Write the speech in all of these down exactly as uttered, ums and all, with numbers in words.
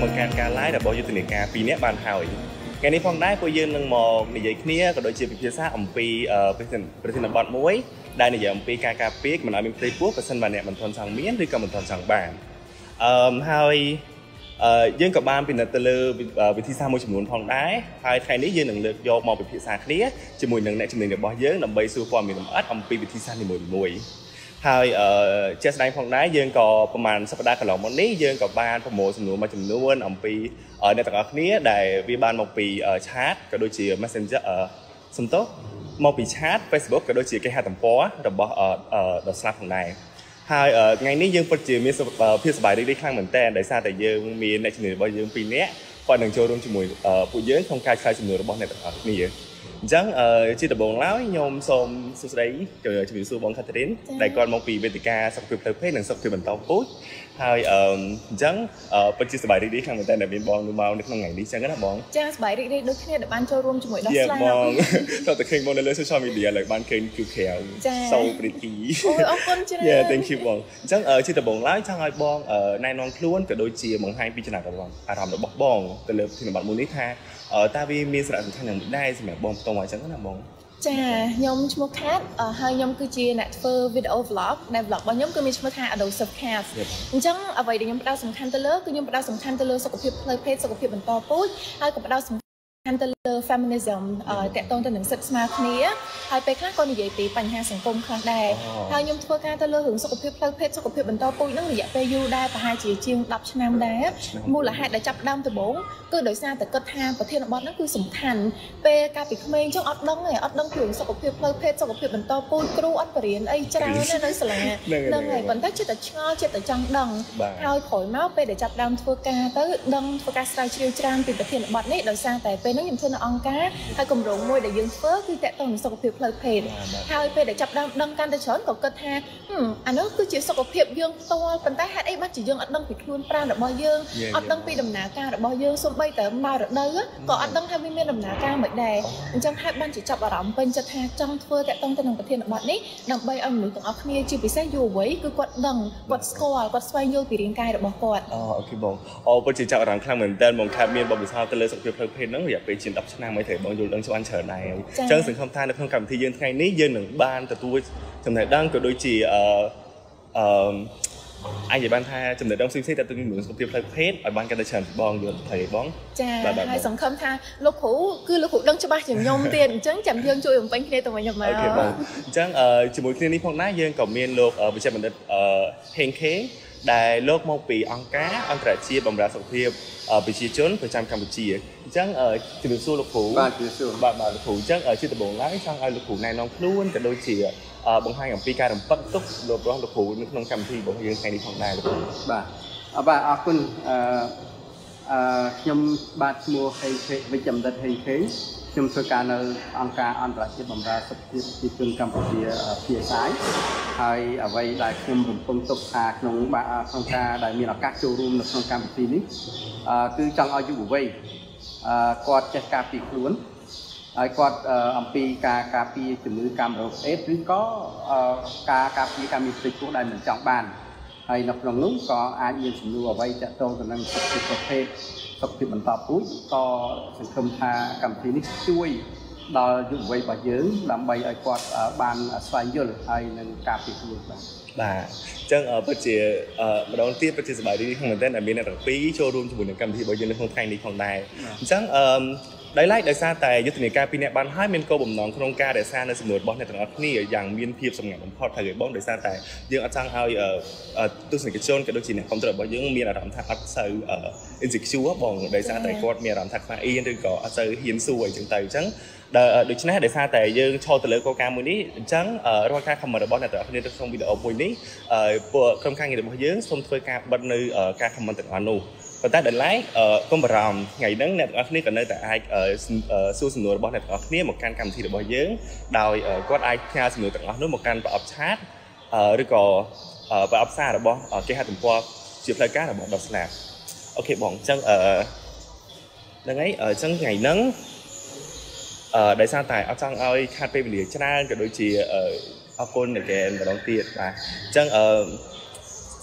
mộtการการไลฟ์របស់យុទ្ធនាការពីរនាក់បានហើយថ្ងៃនេះផងដែរពួកយើងនឹងមកនិយាយគ្នាក៏ដូចជាពិភាក្សាអំពីប្រធានប្រធានបទមួយដែលនិយាយអំពីការការពារមិនឲ្យមានផ្ទៃពោះប្រសិនបើអ្នកមិនទាន់ចង់មានឬក៏មិនទាន់ចង់បានអឺហើយយើងក៏បានពិនិត្យទៅលើវិធីសាស្ត្រមួយចំនួនផងដែរហើយថ្ងៃនេះយើងនឹងលើកយកមកពិភាក្សាគ្នាជាមួយនឹងអ្នកជំនាញរបស់យើងដើម្បីសួរព័ត៌មានលម្អិតអំពីវិធីសាស្ត្រនីមួយៗហើយជាក់ស្ដែងផងដែរយើងក៏ប្រហែលសប្តាហ៍កន្លងមកនេះយើងក៏បានប្រមូលសំណួរមួយចំនួនអំពីអ្នកទាំងអស់គ្នាដែលវាបានមកពី chat ក៏ដូចជា Messenger សំទោសមកពី chat Facebook ក៏ដូចជាគេហទំព័ររបស់ដល់ស្លាប់ផងដែរហើយថ្ងៃនេះយើងពិតជាមានភាពសប្បាយរីករាយខ្លាំងមែនទែនដោយសារតែយើងមានអ្នកជំនាញរបស់យើងពីរនាក់គាត់នឹងចូលរួមជាមួយពួកយើងក្នុងការឆ្លើយសំណួររបស់អ្នកទាំងអស់គ្នាអញ្ចឹងជាដំបូងឡើយខ្ញុំសូមសួស្តីជំរាបសួរបងខាត់រីនដែលគាត់មកពីវេទិកាសុខភាពផ្លូវភេទនិងសុខភាពបន្តពូជហើយអញ្ចឹងពិតជាសប្បាយរីករាយខ្លាំងមែនទែនដែលមានបងមកនៅក្នុងថ្ងៃនេះអញ្ចឹងណាបងចាសប្បាយរីករាយដូចគ្នាដែលបានចូលរួមជាមួយដល់ស្លាប់បងតើតែឃើញបងនៅលើ social media ឡើយបានឃើញគឺក្រៅ so pretty អូយអរគុណច្រើន Yeah thank you បងអញ្ចឹងជាដំបូងឡើយចង់ឲ្យបងណែនាំខ្លួនក៏ដូចជាបង្ហាញពីចំណាប់អារម្មណ៍របស់បងទៅលើធានបទមួយនេះថាតើវាមានសារៈសំខាន់យ៉ាងម៉េចដែរសម្រាប់បងផ្ទាល់អញ្ចឹងណាបងចាខ្ញុំឈ្មោះ Kat ហើយខ្ញុំគឺជាអ្នកធ្វើ video vlog ដែល vlog របស់ខ្ញុំគឺមានឈ្មោះថា Adolescent Kat អញ្ចឹងអ្វីដែលខ្ញុំផ្ដោតសំខាន់ទៅលើគឺខ្ញុំផ្ដោតសំខាន់ទៅលើសុខភាពផ្លូវភេទសុខភាពបន្តពូជហើយក៏ផ្ដោតសំខាន់ទៅលើ feminism តកតងទៅនឹងសិទ្ធិស្មើគ្នាហើយពេលខ្លះក៏និយាយពីបញ្ហាសង្គមខ្លះដែរហើយខ្ញុំធ្វើការទៅលើរឿងសុខភាពផ្លូវភេទសុខភាពបន្តពូជនឹងរយៈពេលយូរដែរប្រហែលជាជាងដប់ឆ្នាំដែរមូលហេតុដែលចាប់ដើមដំបូងគឺដោយសារតែគិតថាប្រធានបទហ្នឹងគឺសំខាន់ពេលកាលពីក្មេងចឹងអត់ដឹងទេអត់ដឹងពីសុខភាពផ្លូវភេទសុខភាពបន្តពូជគ្រូអត់បរៀនអីច្រើនណានៅសាលាហ្នឹងហើយប៉ុន្តែចិត្តតែឆ្ងល់ចិត្តតែចង់ដឹងហើយក្រោយមកពេលដែលចាប់ដើមធ្វើការទៅដឹងធ្វើការស្រាវជ្រាវច្រើនពីប្រធានបទនេះដោយសារតែពេលហ្នឹងខ្ញុំធ្វើនៅអង្គការហើយគម្រោងមួយដែលយើងធ្វើគឺតកតងនឹងសុខភាពផ្លូវភេទហើយពេលដែលចាប់ដើមដឹងកាន់តែច្រើនក៏គិតថាអានោះគឺជាសុខភាពយើងផ្ទាល់ប៉ុន្តែហេតុអីបានជាយើងអត់ដឹងពីខ្លួនប្រាណរបស់យើងអត់ដឹងពីដំណើរការរបស់យើងសូម្បីតែមករដូវក៏អត់ដឹងថាវាមានដំណើរការមិនដែរអញ្ចឹងហេតុបានជាចាប់អារម្មណ៍ពេញចិត្តថាចង់ធ្វើតកតងទៅនឹងប្រធានបទនេះដើម្បីឲ្យមនុស្សទាំងអស់គ្នាជាពិសេសយុវវ័យគឺគាត់ដឹងគាត់ស្គាល់គាត់ស្វែងយល់ពីរាងកាយរបស់គាត់អូអូខេបងអូពិតជាចាប់អារម្មណ៍ខ្លាំងមែនតើបងខាត់មានបទពិសោធន៍ទៅលើសុខភាពផ្លូវភេទហ្នឹងរយៈពេលជាងដប់ឆ្នាំហើយត្រូវបងយល់ដឹងច្បាស់ច្រើនដែរអញ្ចឹងសង្ឃឹមថានៅក្នុងកម្មវិធីយើងថ្ងៃនេះយើងនឹងបានទទួលចំណេះដឹងក៏ដូចជាអឺអឺអាចនិយាយបានថាចំណេះដឹងផ្សេងៗទៅនឹងសុខភាពផ្លូវភេទឲ្យបានកាន់តែច្រើនបងយល់ថៃបងចាហើយសង្ឃឹមថាលោកគ្រូគឺលោកគ្រូដឹងច្បាស់ជាងខ្ញុំទៀតអញ្ចឹងចាំយើងជួយបំពេញគ្នាទៅវិញទៅមកអូខេបងអញ្ចឹងជាមួយគ្នានេះផងដែរយើងក៏មានលោកវិជ្ជបណ្ឌិតហេងខេដែលលោកមកពីអង្គការអន្តរជាតិបម្រើសុខភាពប្រជាជនប្រចាំកម្ពុជាអញ្ចឹងជំរាបសួរលោកគ្រូបាទជំរាបសួរបាទបាទលោកគ្រូអញ្ចឹងជាដំបូងឡើយចង់ឲ្យលោកគ្រូណែនាំខ្លួនក៏ដូចជាបង្ហាញអំពីការរំពឹងទុករបស់លោកគ្រូនៅក្នុងកម្មវិធីរបស់យើងថ្ងៃនេះផងដែរលោកគ្រូបាទបាទអរគុណអឺអឺខ្ញុំបាទឈ្មោះហេងខេវិជ្ជបណ្ឌិតហេងខេខ្ញុំធ្វើការនៅអង្គការអន្តរជាតិបម្រើសុខភាពប្រជាជនកម្ពុជាភាសាហើយអ្វីដែលខ្ញុំរំពឹងទុកថាក្នុងក្នុងការដែលមានឱកាសចូលរួមនៅក្នុងកម្មវិធីនេះគឺចង់ឲ្យយុវវ័យគាត់ចេះការពារខ្លួនហើយគាត់អំពីការការពារជំងឺកាមរោគអេដឬក៏ការការពារការមានផ្ទៃពោះដែលមិនចង់បានហើយនៅក្នុងនោះក៏អាចមានសំណួរអ្វីទាក់ទងទៅនឹងសុខភាពប្រភេទសុខភាពបន្តពូជក៏សង្ឃឹមថាកម្មវិធីនេះជួយដល់យុវវ័យរបស់យើងដើម្បីឲ្យគាត់បានស្វែងយល់ហើយនឹងការពារខ្លួនបាទបាទអញ្ចឹងពិតជាម្ដងទៀតពិតជាសប្បាយរីករាយខ្លាំងមែនទែនដែលមានអ្នកទាំងពីរចូលរួមជាមួយនឹងកម្មវិធីរបស់យើងនៅក្នុងថ្ងៃនេះផងដែរអញ្ចឹងអឺដោយឡែកដោយសារតែយុទ្ធនាការពីរអ្នកបានហើយមានគោលបំណងក្នុងការរក្សានៅសំណួររបស់អ្នកទាំងអស់គ្នាយ៉ាងមានភាពសម្ងាត់បំផុតហើយបងដោយសារតែយើងអត់ចង់ឲ្យទស្សនិកជនក៏ដូចជាអ្នកគ្រប់គ្រងរបស់យើងមានអារម្មណ៍ថាអត់សូវ insecure បងដោយសារតែគាត់មានអារម្មណ៍ថាខ្វះអៀនឬក៏អត់សូវហ៊ានសួរអីចឹងទៅអញ្ចឹងដូច្នេះដោយសារតែយើងឈរទៅលើគោលការណ៍មួយនេះអញ្ចឹងរាល់ការ comment របស់អ្នកទាំងអស់គ្នានៅក្នុងវីដេអូមួយនេះពួកក្រុមការងាររបស់យើងសូមធ្វើការបិទនៅការ comment ទាំងអស់នោះប៉ុន្តែដល់ឡែកកុំបារម្ភថ្ងៃហ្នឹងអ្នកទាំងអស់គ្នាក៏នៅតែអាចសួរសំណួររបស់អ្នកទាំងអស់គ្នាមកកាន់កម្មវិធីរបស់យើងដោយគាត់អាចផ្ញើសំណួរទាំងអស់នោះមកកាន់ប្រអប់ឆាតឬក៏ប្រអប់សាររបស់គេហទំព័រជាផ្លូវការរបស់ដល់ស្លាប់អូខេបងអញ្ចឹងអឺហ្នឹងហើយអញ្ចឹងថ្ងៃហ្នឹងអឺដោយសារតែអត់ចង់ឲ្យខាត់ពេលវេលាច្រើនក៏ដូចជាអរគុណអ្នកកែម្ដងទៀតបាទអញ្ចឹងអឺ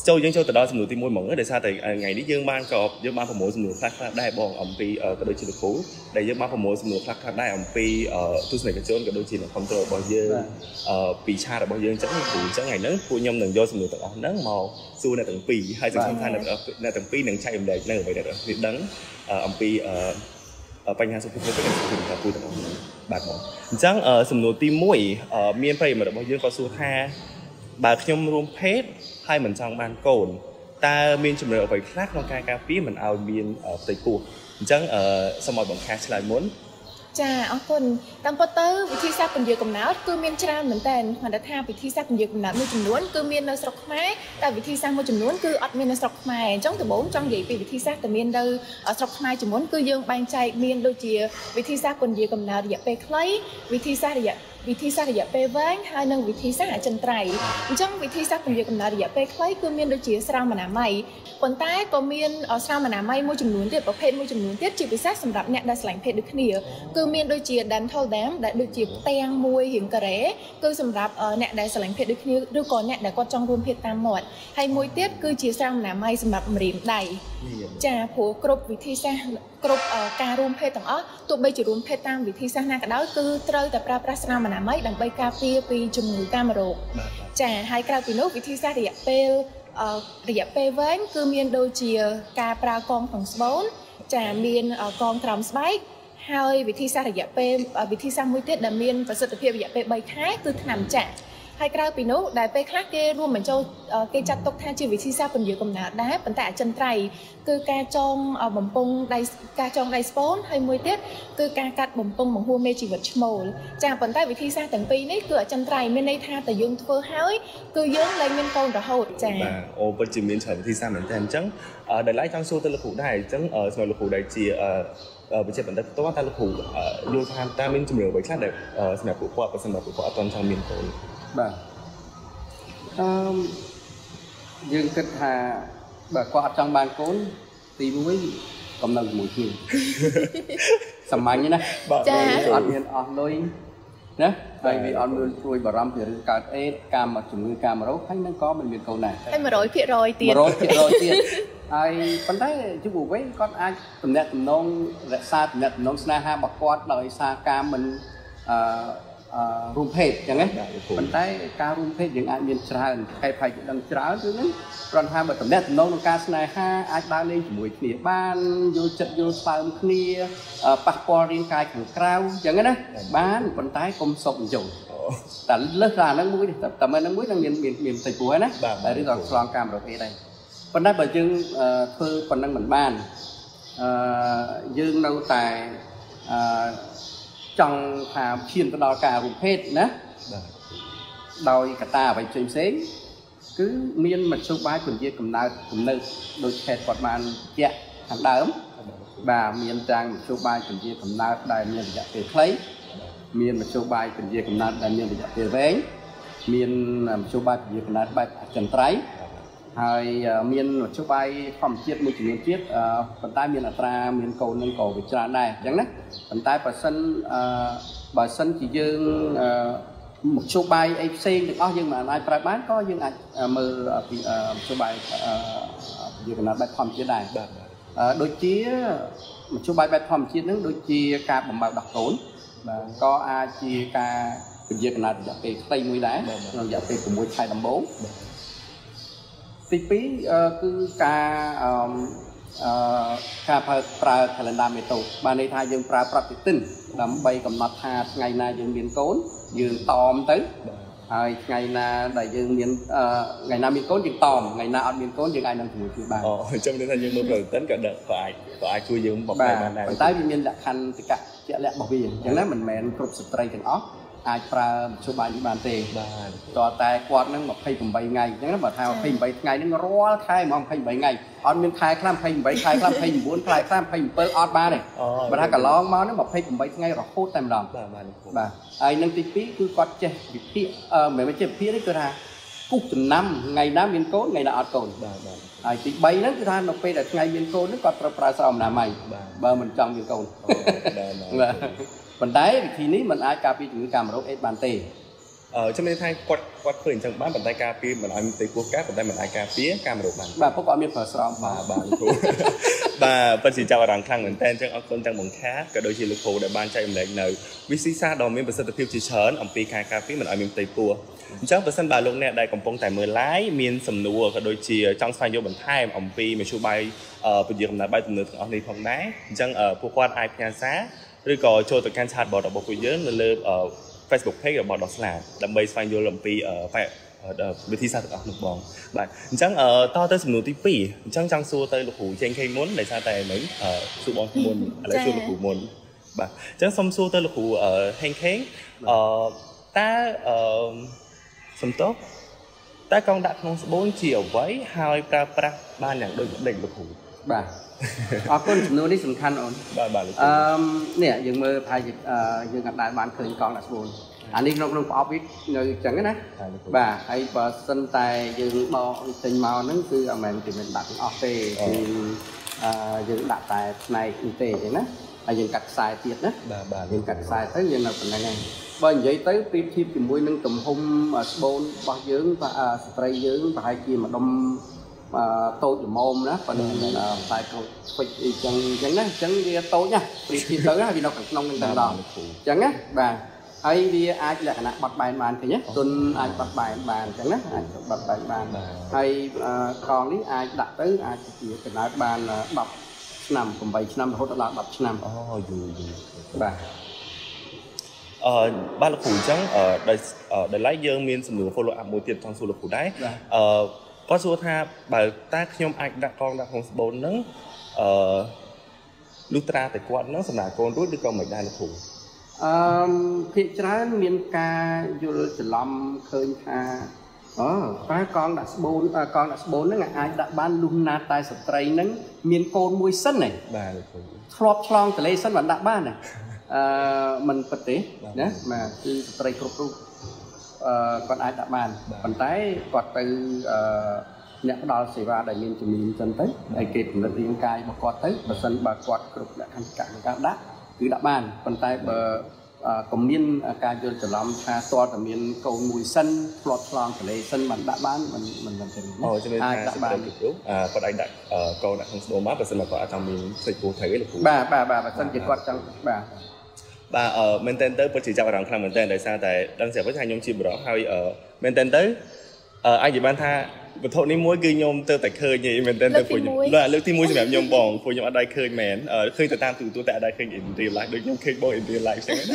châu dân châu từ đó sầm nụ tim môi mỏng để sao tại ngày đi dương ban cọp dương ban phòng mổ sầm nụ khác khác đai bong ẩm pi ở cái đôi chỉ được cũ để dương ban phòng mổ sầm nụ khác khác đai ẩm pi ở tu sửa cái chỗ cái đôi chỉ là không tôi bao giờ ở pi cha là bao giờ chẳng phụ chẳng ngày nắng phụ nhom đừng do sầm nụ tự ẩm nắng màu su là từng pi hai từng tham là là từng pi đừng chạy ẩm đầy nơi vậy là việc đắng ẩm pi ở ở bánh hàng súp phơi cái cái là phụ tự ẩm bạc mỏ chẳng ở sầm nụ tim mũi ở miền tây mà bao giờ có su tha bà nhom rùm phết hai mình trong ban cồn ta miền chủng ở vậy khác trong ca ca phí mình ao miền ở tây cụ chẳng ở sau mọi bọn khác lại muốn ចាអរគុណតាមពិតទៅវិធីសាស្ត្រពន្យាកំណើតគឺមានច្រើនមែនតើគាត់ថាវិធីសាស្ត្រពន្យាកំណើតមួយចំនួនគឺមាននៅស្រុកខ្មែរតែវិធីសាស្ត្រមួយចំនួនគឺអត់មាននៅស្រុកខ្មែរអញ្ចឹងដំបូងចង់និយាយពីវិធីសាស្ត្រតែមាននៅស្រុកខ្មែរចំនួនគឺយើងបែងចែកមានដូចជាវិធីសាស្ត្រពន្យាកំណើតរយៈពេលខ្លីវិធីសាស្ត្ររយៈវិធីសាស្ត្ររយៈពេលវែងហើយនិងវិធីសាស្ត្រអចិន្ត្រៃយ៍អញ្ចឹងវិធីសាស្ត្រពន្យាកំណើតរយៈពេលខ្លីគឺមានដូចជាស្រោមអនាម័យប៉ុន្តែក៏មានស្រោមអនាម័យមួយចំនួនទៀតប្រភេទមួយចំនួនទៀតជាពិសេសសម្រាប់អ្នកដែលឆ្លាញ់ភេទដូចគ្នាគឺមានដូចជា dental dam ដែលដូចជាផ្ទាំងមួយរាងការ៉េគឺសម្រាប់អ្នកដែលឆ្លាញ់ភេទដូចគ្នាឬក៏អ្នកដែលគាត់ចង់រួមភេទតាមមាត់ហើយមួយទៀតគឺជាស្រោមអនាម័យសម្រាប់ម្រាមដៃចាព្រោះគ្រប់វិធីសាស្ត្រគ្រប់ការរួមភេទទាំងអស់ទោះបីជារួមភេទតាមវិធីសាស្ត្រណាក៏ដោយគឺត្រូវតែប្រើប្រាស់ស្រោមអនាម័យដើម្បីការពារពីជំងឺកាមរោគចាហើយក្រៅពីនោះវិធីសាស្ត្ររយៈពេលរយៈពេលវែងគឺមានដូចជាការប្រើកងក្នុងស្បូនចាមានកងក្រោមស្បែកហើយវិធីសាស្ត្ររយៈពេលវិធីសាស្ត្រមួយទៀតដែលមានប្រសិទ្ធភាពរយៈពេលបីខែគឺថ្នាំចាក់ហើយក្រៅពីនោះដែលពេលខ្លះគេរួមបញ្ចូលគេចាត់ទុកថាជាវិធីសាស្ត្រពន្យាកំណើតដែរប៉ុន្តែអចិន្ត្រៃយ៍គឺការចងបំពង់ដៃការចងដៃស្ពូនហើយមួយទៀតគឺការកាត់បំពង់បង្ហួរមេជីវិតឈ្មោលចាប៉ុន្តែវិធីសាស្ត្រទាំងពីរនេះគឺអចិន្ត្រៃយ៍មានន័យថាតែយើងធ្វើហើយគឺយើងលែងមានកូនរហូតចាបាទអូពិតជាមានច្រើនវិធីសាស្ត្រមែនតើអញ្ចឹងដែលឡៃចង់សួរទៅលោកគ្រូដែរអញ្ចឹងសម្រាប់លោកគ្រូដែលជាវិជាបណ្ឌិតផ្ទាល់តែលោកគ្រូយល់ថាតើមានជំរឿនអ្វីខ្លះដែលសម្រាប់ពួកគាត់បើសិនបើពួកគាត់អត់ទាន់ចង់មានកូនបាទអឺយើងគិតថាបើគាត់អត់ចង់បានកូនទីមួយកំណើជាមួយគ្នាសាមញ្ញណាចាអត់មានអស់លុយណាហើយវាអត់មានជួយបារម្ភពីរឿងកើតអេដកាមជំងឺកាមរោគហើយនឹងក៏មិនមានកូនដែរហើយ một trăm phần trăm ទៀត một trăm phần trăm ទៀតហើយប៉ុន្តែជួបវិញគាត់អាចតំណាក់តំណងរក្សាតំណាក់តំណងស្នេហារបស់គាត់ដោយសារការមិនអឺរួមភេទអញ្ចឹងណាប៉ុន្តែការរួមភេទយើងអាចមានច្រើនខែផៃដឹងច្រើនគឺហ្នឹងគ្រាន់ថាបើតំណែងតំណងក្នុងការស្នេហាអាចដើរលេងជាមួយគ្នាបានយល់ចិត្តយល់ស្បើមគ្នាប៉ះពាល់រាងកាយខាងក្រៅអញ្ចឹងណាបានប៉ុន្តែកុំសុកញ្ជុលតែលើសតែហ្នឹងមួយតែមិនហ្នឹងមួយនឹងមានមានមានតិចព្រោះណាតែឬក៏ឆ្លងកាមរោគអីដែរប៉ុន្តែបើយើងធ្វើប៉ុណ្ណឹងមិនបានអឺយើងនៅតែអឺចង់ថាឈានទៅដល់ការរួមភេទណាដោយកត្តាអ្វីផ្សេងផ្សេងគឺមានមធ្យោបាយពន្យាកំណើតកំណើតដូចខេតគាត់បានជាក់ខាងដើមបាទមានទាំងមធ្យោបាយពន្យាកំណើតដែលមានរយៈពេលខ្លីមានមធ្យោបាយពន្យាកំណើតដែលមានរយៈពេលវែងមានមធ្យោបាយពន្យាកំណើតបែបអចិន្ត្រៃយ៍ហើយមានមធ្យោបាយធម្មជាតិមួយចំនួនទៀតប៉ុន្តែមានអត្រាមានកូននឹងក៏វាច្រើនដែរអញ្ចឹងណាប៉ុន្តែបើសិនបើសិនជាយើងមធ្យោបាយអីផ្សេងទាំងអស់យើងមិនអាចប្រើបានក៏យើងអាចមើលមធ្យោបាយយើងកំណត់បែបធម្មជាតិដែរដូចជាមធ្យោបាយបែបធម្មជាតិហ្នឹងដូចជាការបំបើកដោះកូនបាទក៏អាចជាការពន្យាកំណត់រយៈពេលខ្លីមួយដែរក្នុងរយៈពេល6ខែដំបូងទីពីរគឺការអឺការប្រើប្រើ calendar method បានន័យថាយើងប្រើប្រតិទិនដើម្បីកំណត់ថាថ្ងៃណាយើងមានកូនយើងតមទៅហើយថ្ងៃណាដែលយើងមានថ្ងៃណាមានកូនយើងតមថ្ងៃណាអត់មានកូនយើងអាចនឹងជាមួយគ្នាបានអូអញ្ចឹងន័យថាយើងមើលប្រតិទិនក៏ដឹកក៏អាចក៏អាចជួយយើងបំពេញបានដែរប៉ុន្តែវាមានលក្ខខណ្ឌតិកៈជាក់លាក់របស់វាអញ្ចឹងណាមិនមែនគ្រប់ស្ត្រីទាំងអស់អាចប្រើមធ្យោបាយនេះបានទេបាទតើតែគាត់នឹង28ថ្ងៃអញ្ចឹងណាបើថា28ថ្ងៃហ្នឹងរាល់ខែហ្មង28ថ្ងៃអត់មានខែខ្លះ28ខែខ្លះ29ខែខ្លះ27អត់បានទេបើថាកន្លងមកហ្នឹង28ថ្ងៃរហូតតែម្ដងបាទបាទបាទហើយនឹងទីពីរគឺគាត់ចេះវិភាគអឺមិនមែនចេះវិភាគទេគឺថាគូសចំណាំថ្ងៃណាមានកូនថ្ងៃណាអត់កូនបាទបាទហើយទីបីហ្នឹងគឺថានៅពេលដែលថ្ងៃមានកូនហ្នឹងគាត់ត្រូវប្រើស្រោមអនាម័យបើមិនចង់មានកូនបាទប៉ុន្តែវិធីនេះมันអាចការពារជំងឺកាមរោគអេដបានទេ ờ cho nên thay quạt quạt khởi chẳng bán bàn tay cà phê mình ăn tới cua cát bàn tay mình ai cà phê cam rượu bàn bà có gọi miếng phở sòm bà bà luôn bà phần chỉ chào rằng khangเหมือนtên chẳng ở con chẳng bằng khác cả đôi khi lực phụ để ban chạy mình lại nởวิซีซ่าดอมมีประสิทธิภาพจีเฉินอมปีคาคาฟีเหมือนอเมริกาปัวจังเปอร์เซ็นต์บาลงเนี่ยได้กำปองแต่เมื่อไล่มีนสำนัวก็โดยเชียจังสายโยบันไทม์อมปีมาชูใบเอ่อเป็นยืมนะใบตัวหนึ่งของอันนี้ของได้จังเอ่อผู้ควาดไอพีอาร์ซ่าหรือก็โชว์ตัวการชาร์จบอร์ดบอกคุยเยอะในเรื่องเอ่อ Facebook Page กับบอร์ดดอสลาดดับเบิลสายโยลมปีเอ่อไปเอ่อวิธีศาสตร์ออกหนึ่งบองแบบจังเอ่อต่อเติมสำนัวที่ปีจังจังสู้เติมลูกหูเจงเคยม้วนในซาแต่เหมือนเอ่อสู้บอลม้วนอะไรสู้ลูกหูม้วนแบบจังสมสู้เติมลูกหูเอ่อแห้งแข็งเอ่อตาเอ่อสมโต๊ะตากองดักน้องสบู่เฉียวไว้หายปลาปลาบ้านอย่างโดยเด็กลูกหูบ่าอ๋อคนสำนวนนี่สำคัญอ่อนบ้าบ้าลูกหูเนี่ยยังมือพายเอ่อยังกัดได้บ้านเคยกองดักสบู่อันนี้เราลงออฟฟิศเงยจังกันนะบ่าไอ้เปอร์เซ็นต์แต่ยังบอติงเมานั่นคืออเมริกันเป็นดักออฟเฟ่คือยังดักแต่ในอินเตอร์ใช่ไหมยังกัดสายเตียดนะยังกัดสายtớiยังเราเป็นยังไงbởi vậy tới tiếp tiếp thì mùi nâng tùm hung bôn bao dưỡng và spray dưỡng và hai kia mà đông tôi chùm ôm đó và tại phải chẳng chẳng đó chẳng đi tôi nha đi thì tới vì nó cần nông lên tầng đòn chẳng á và ấy đi ai là cái bật bài bàn thì nhé tuần ai bật bài bàn chẳng đó ai bật bài bàn hay còn lý ai đặt tới ai chỉ cái nói bàn bật năm cùng bảy năm hỗ trợ là bật năm và ờ ba lục phủ trắng ở đây ở đây lấy dương miền sầm nửa follow up một tiền trong số lục phủ đấy ờ có số tha bài tác nhom anh đã con đã không bốn nắng ờ lutra tại quận nó sầm nà con rút đi con mình đây lục phủ thị trấn miền ca du lịch lâm khơi tha ờ ba con đã bốn con đã bốn nắng ai đã ban luna tai sập tray nắng miền côn mùi sân này flop chlong từ lấy sân vẫn đã ban này mình bật tế nhé mà từ tray cột ru còn ai đã bàn còn tái quạt từ nhận đo xì va đại miền chùm miền chân tới đại kịp là tiếng cài mà quạt tới và sân bà quạt cột đã thành cả các đá cứ đã bàn còn tái bờ công miền ca vô trở lòng tha to từ miền cầu mùi sân flop chlong từ lấy sân mình đã bán mình mình làm thế ai đã bàn à còn anh đã câu đã không số mát và sân là có trong miền xây phố thấy là bà bà bà và sân chỉ quạt trong bà bà ở bên tên tới chỉ chào rằng khang bên tên tại sao tại đang sẽ với hai nhóm chim đó hay ở bên tên tới ở anh chỉ ban tha vật thổ ní muối ghi nhôm tơ tại khơi nhỉ bên tên tới phụ nhôm là lúc thì muối sẽ nhôm bòn phụ nhôm ở đây khơi mền ở khơi từ tam từ tôi tại đây khơi in tiền lại được nhôm khơi bò in tiền lại xem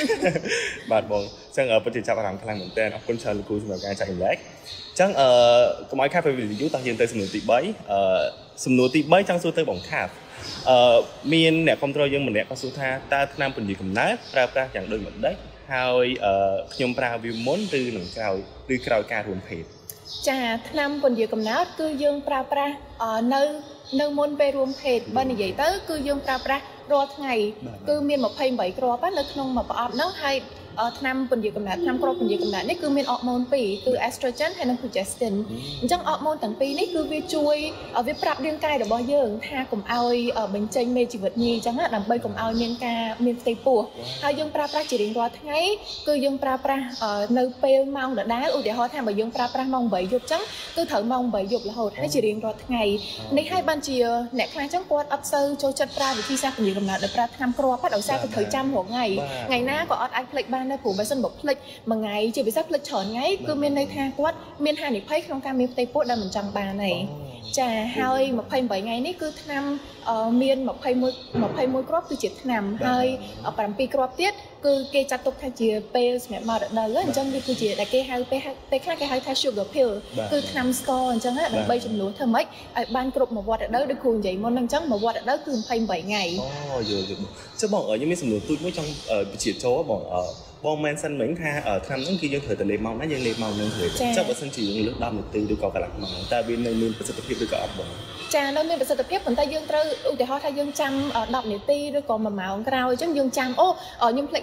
bạt bòn sang ở bên chỉ chào rằng khang bên tên ở con chơi lưu là cái chạy lách chẳng ở có mấy khác về video tăng nhiên tới sầm nổi tị bấy ở sầm nổi tị bấy chẳng số tới bóng khạpมีนเนี่ยคอมโทรลยังเหมือนเนี่ยก็สุธาตาทนำเป็นอยู่กับนักปราบปราอย่างโดยเหมือนได้หายยมปราวิวม้วนตือหนึ่งเกลาตือเกลาการรวมเพจจ่าทนำเป็นอยู่กับนักคือยังปราบปราเนื้อเนื้อม้วนไปรวมเพจบ้านใหญ่เต้คือยังปราบปรารอดไงคือมีนมาเพย์ใบกรอบป้าเนื้อขนมมาปอบน้องให้ทำเป็นอยู่กับนักทำกรอบเป็นอยู่กับนักนี่คือมีนออกมูลปีคือเอสโตรเจนให้นักคือเจสตินจังออกมูลต่างปีนี่คือวิช่วยวิปรับเรื่องกายดอกบอเยอะท่ากลุ่มเอาเป็นเจนเมจิวิตนีจังนั้นนำไปกลุ่มเอาเมียนกาเมียนตีปัวเอายังปราบปราจีริงรอดไงคือยังปราบปราเนื้อเปลมองเดือดได้อุดเดี๋ยวเขาทำแบบยังปราบปรามองใบหยกจังคือเถอะมองใบหยกแล้วหดให้จีริงรอดไงในให้บัญชีเน็ตคลายจังกวดอัพเซอร์โจจัดปราวิธีสร้างเป็นอยู่กับนักเดือดปราทำกรอบพัดเอาซาคือเถอะจำหัวไงไงหน้าก็อัดไอพลิกบ้านได้ผูกใบสนบพลิกบางไงจีบไปซับพลิกเฉินไงคือเมียนในทางกวดเมียนหาหนิเพย์ของการมีเตปวดได้เหมือนจังบาไหนจ่าเฮยมาเพย์ใบไงนี่คือทำเมียนมาเพย์มวยมาเพย์มวยกรอบคือจิตนำเฮยปรำปีกรอบเตี้ยคือเกจัดตกทางจีเปย์แบบมาเดินเลยจังคือจีแต่เกย์เฮยเปย์เปย์ข้างเกย์เฮยทาชูกับเพลคือทำสกอร์จังฮะใบจำนวนเท่าไหร่บ้านกรบมาวัดเดินด้วยคูณใหญ่มันนั่งจังมาวัดเดินคือเพย์ใบไงอ๋อเยอะๆจะบอกเออยังมีสำนวนตุ้ยไม่จังเออจีโจ้บอกเออบอลแมนซันเหมือนท่าเออทำนั่นคือยังเถิดแต่เลมองนั่นยังเลมองนั่นเถิดเจ้าประสันจียังเลือกดำหนึ่งตีดูก่อกระหลักมองแต่วินในมือประสิทธิภาพดูก่ออับบอลจ่าเราเนี่ยประสิทธิภาพเหมือนแต่ยังเตออุติเขาถ้ายังจำดอกหนึ่งตีดูก่อมาหมาของเราจังยังจำโอ้เออยังเพล็กเล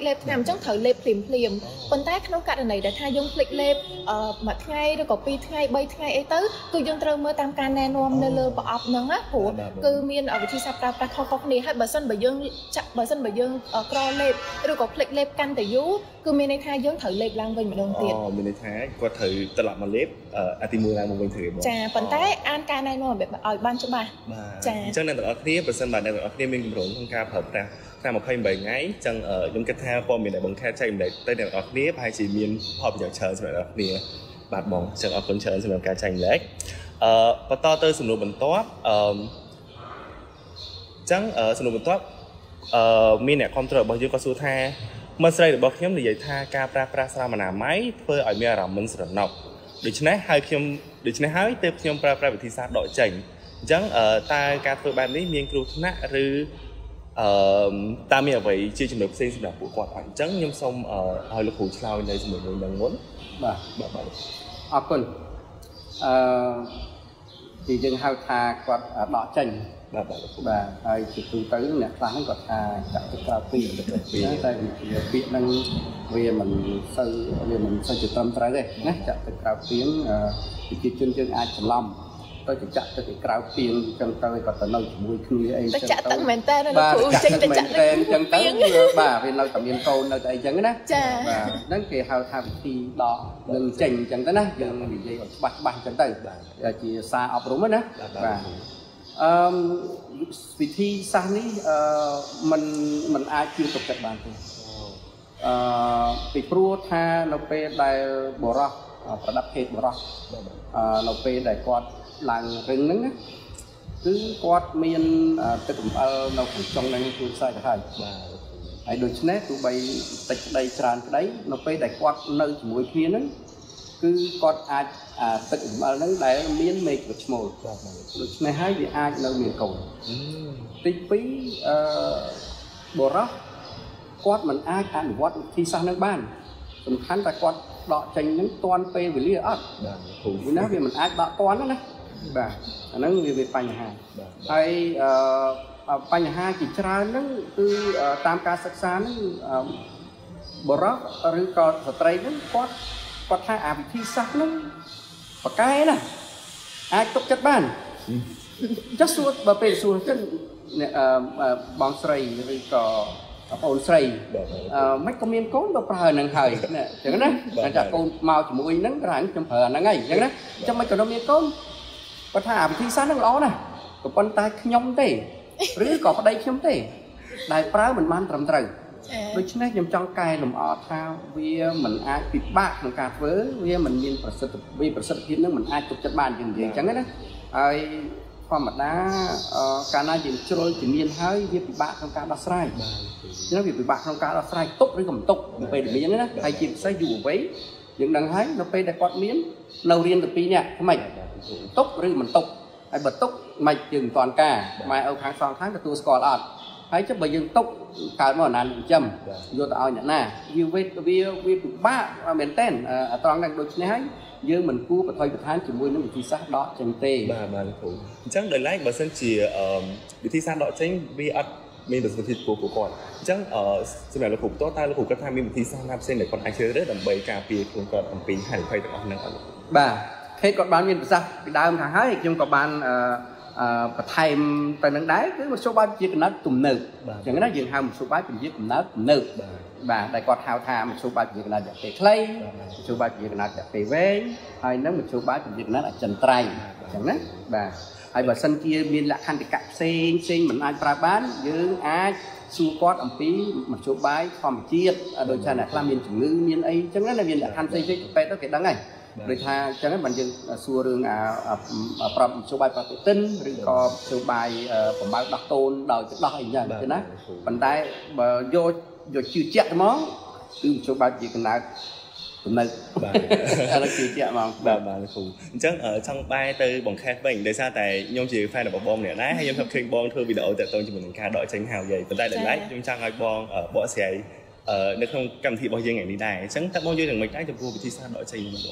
លេបថ្នាំអញ្ចឹងត្រូវលេបភ្លាមភ្លាមប៉ុន្តែក្នុងករណីដែលថាយើងភ្លេចលេបអឺមួយថ្ងៃឬក៏ពីរថ្ងៃបីថ្ងៃអីទៅគឺយើងត្រូវមើលតាមការណែនាំនៅលើប្រអប់ហ្នឹងណាព្រោះគឺមានវិធីសាស្ត្រប្រើប្រាស់ខុសៗគ្នាហើយបើសិនបើយើងចាក់បើសិនបើយើងក្រលេបឬក៏ភ្លេចលេបកាន់តែយូរគឺមានន័យថាយើងត្រូវលេបឡើងវិញម្ដងទៀតអូមានន័យថាគាត់ត្រូវត្រឡប់មកលេបអាទីមួយឡើងមកវិញត្រូវចាប៉ុន្តែអានការណែនាំឲ្យបានច្បាស់ចាអញ្ចឹងអ្នកទាំងអស់គ្នាប្រសិនបើអ្នកទាំងអស់គ្នាមានគម្រោងក្នុងការប្រើប្រាស់តាមยี่สิบแปดថ្ងៃអញ្ចឹងខ្ញុំគិតថាព័ត៌មានដែលបង្កើតចែកម្លែកទៅអ្នកទាំងអស់គ្នាប្រហែលជាមានផលប្រយោជន៍ច្រើនសម្រាប់អ្នកទាំងអស់គ្នាបាទបងអញ្ចឹងអរគុណច្រើនសម្រាប់ការចែកម្លែកអឺបន្តទៅសំណួរបន្ទាប់អឺអញ្ចឹងសំណួរបន្ទាប់អឺមានអ្នកគ្រប់គ្រងរបស់យើងក៏សួរថាមិត្តស្រីរបស់ខ្ញុំនិយាយថាការប្រើប្រាស់ស្រាមអនាម័យធ្វើឲ្យមានអារម្មណ៍មិនស្រណុកដូច្នេះហើយខ្ញុំដូច្នេះហើយទើបខ្ញុំប្រើប្រាស់វិធីសាស្ត្រដកចេញអញ្ចឹងតើការធ្វើបែបនេះមានគ្រោះថ្នាក់ឬអឺតើមានអ្វីជាចំណុចផ្សេងសម្រាប់ពួកគាត់អញ្ចឹងខ្ញុំសូមឲ្យលោកគ្រូឆ្លើយនៅជាមួយនឹងនឹងមុនបាទបាទបាទអរគុណអឺទីយើងហៅថាគាត់ដកចេញបាទបាទបាទហើយជាទូទៅអ្នកខ្លះហ្នឹងគាត់ថាចាក់ទឹកក្រៅពីតែពាក្យហ្នឹងវាមិនសូវវាមិនសូវជាត្រឹមត្រូវទេណាចាក់ទឹកក្រៅពីប្រជាជនយើងអាចច្រឡំទៅចាក់ទឹកក្រៅពីចឹងទៅគាត់ទៅនៅជាមួយគ្នាអីចឹងទៅចាក់ទឹកមែនតើលោកគ្រូចេញទៅចាក់ទឹកចឹងទៅបាទវានៅតែមានកូននៅតែអីចឹងណាចាបាទហ្នឹងគេហៅថាវិធីដកនឹងចេញចឹងទៅណាយើងនិយាយឲ្យច្បាស់ច្បាស់ចឹងទៅជាសារអប់រំណាបាទអឺវិធីសាស្ត្រនេះអឺมันมันអាចជឿទុកចិត្តបានទេអឺពីព្រោះថានៅពេលដែលបរោះប្រដាប់ភេទបរោះអឺនៅពេលដែលគាត់ឡើងរឹងហ្នឹងណាគឺគាត់មានទឹកអំអិលនៅក្នុងចុងហ្នឹងគឺខ្សែទៅហើយបាទហើយដូច្នេះទោះបីតិចក្តីច្រើនក្តីនៅពេលដែលគាត់នៅជាមួយគ្នាហ្នឹងគឺគាត់អាចទឹកអំអិលហ្នឹងដែលមានមេឃឈ្មោលដូច្នេះហើយវាអាចនៅមានកូនទីពីរអឺបរោះគាត់មិនអាចអនុវត្តវិធីសាស្ត្រហ្នឹងបានសំខាន់តែគាត់ដកចេញហ្នឹងទាន់ពេលវេលាអត់បាទព្រោះណាវាមិនអាចដកទាន់ណាបាទអាហ្នឹងវាវាបញ្ហាហើយអឺបញ្ហាជាច្រើនហ្នឹងគឺតាមការសិក្សាហ្នឹងបរោះឬក៏ស្ត្រីហ្នឹងគាត់គាត់ថាអាវិធីសាស្ត្រហ្នឹងប៉កែណាអាចទុកចិត្តបានចុះសួរបើពេលសួរចឹងបងស្រីឬក៏បងអូនស្រីអឺមិនក៏មានកូនទៅប្រើហ្នឹងហើយណាអញ្ចឹងណាតែចាកូនមកជាមួយហ្នឹងក្រៅខ្ញុំប្រើហ្នឹងហើយអញ្ចឹងណាអញ្ចឹងមិនក៏មានកូនគាត់ថាអាវិធីសាស្ត្រហ្នឹងល្អណាស់ក៏ប៉ុន្តែខ្ញុំទេឬក៏ប្តីខ្ញុំទេដែលប្រើមិនបានត្រឹមត្រូវដូច្នេះខ្ញុំចង់កែលម្អថាវាមិនអាចពិបាកក្នុងការធ្វើវាមិនមានប្រសិទ្ធភាពប្រសិទ្ធភាពនឹងមិនអាចទុកចិត្តបានជាងនិយាយអញ្ចឹងណាហើយធម្មតាកាលណាយើងជ្រុលជំនាញហើយវាពិបាកក្នុងការដោះស្រាយបាទអញ្ចឹងវាពិបាកក្នុងការដោះស្រាយទុកឬក៏មិនទុកពេលដែលមានណាហើយជាពិសេសយុវវ័យយើងដឹងហើយនៅពេលដែលគាត់មាននៅរៀនទៅពីរនាក់ថ្មីទុកឬមិនទុកហើយបើទុកមិនយើងមិនតាន់ការម៉ែឪខាងសងខាងទទួលស្គាល់អត់ហើយចុះបើយើងទុកកើតមកអាណាចិញ្ចឹមយកទៅឲ្យអ្នកណាវាវាវាពិបាកមែនតើត្រង់ហ្នឹងដូច្នេះហើយយើងមិនគួរបន្ថយបន្ថែមជាមួយនឹងវិធីសាស្ត្រដកចេញទេបាទបាទគ្រូអញ្ចឹងដោយឡែកបើសិនជាវិធីសាស្ត្រដកចេញវាអត់មានប្រសិទ្ធភាពគួរពួកគាត់អញ្ចឹងសម្រាប់លោកគ្រូតើតើលោកគ្រូគាត់ថាមានវិធីសាស្ត្រណាផ្សេងដែលគាត់អាចជ្រើសរើសដើម្បីការពារខ្លួនគាត់អំពីហានិភ័យទាំងអស់ហ្នឹងអត់បាទខេតគាត់បានមានប្រសាសន៍ពីដើមខាងហើយខ្ញុំក៏បានអឺបន្ថែមទៅនឹងដែរគឺមធ្យោបាយវិទ្យាកំណើតទំនើបអញ្ចឹងណាយើងហៅមធ្យោបាយវិទ្យាកំណើតទំនើបបាទដែលគាត់ហៅថាមធ្យោបាយវិទ្យាកំណើតរយៈពេលខ្លីមធ្យោបាយវិទ្យាកំណើតរយៈពេលវែងហើយនឹងមធ្យោបាយវិទ្យាកំណើតអចិន្ត្រៃយ៍អញ្ចឹងណាបាទហើយបើសិនជាមានលក្ខន្តិកៈផ្សេងផ្សេងមិនអាចប្រើបានយើងអាចសួរគាត់អំពីមធ្យោបាយធម្មជាតិដូចថាអ្នកខ្លះមានជំងឺមានអីអញ្ចឹងណាមានលក្ខខណ្ឌផ្សេងៗទៅពេទ្យទៅគេដឹងហើយដូចថាអញ្ចឹងហ្នឹងបើយើងសួររឿងអាប្រាប់មធ្យោបាយប្រតិទិនឬក៏មធ្យោបាយបំបើកដោះតូនដោយទឹកដោះអីចឹងទេណាប៉ុន្តែបើយកយកជឿជាក់ហ្មងគឺមធ្យោបាយជាកំណើតកំណើតបាទឥឡូវជឿជាក់ហ្មងបាទបាទគ្រូអញ្ចឹងចង់បែរទៅបង្ខេតវិញដោយសារតែខ្ញុំជា fan របស់បងម្នាក់ដែរហើយខ្ញុំធ្លាប់ឃើញបងធ្វើវីដេអូតាក់ទងជាមួយនឹងការដកចេញហៅយាយប៉ុន្តែដល់ឡែកខ្ញុំចង់ឲ្យបងបកស្រាយនៅក្នុងកម្មវិធីរបស់យើងថ្ងៃនេះដែរអញ្ចឹងតើបងយល់យ៉ាងម៉េចដែរចំពោះវិធីសាស្ត្រដកចេញនេះបង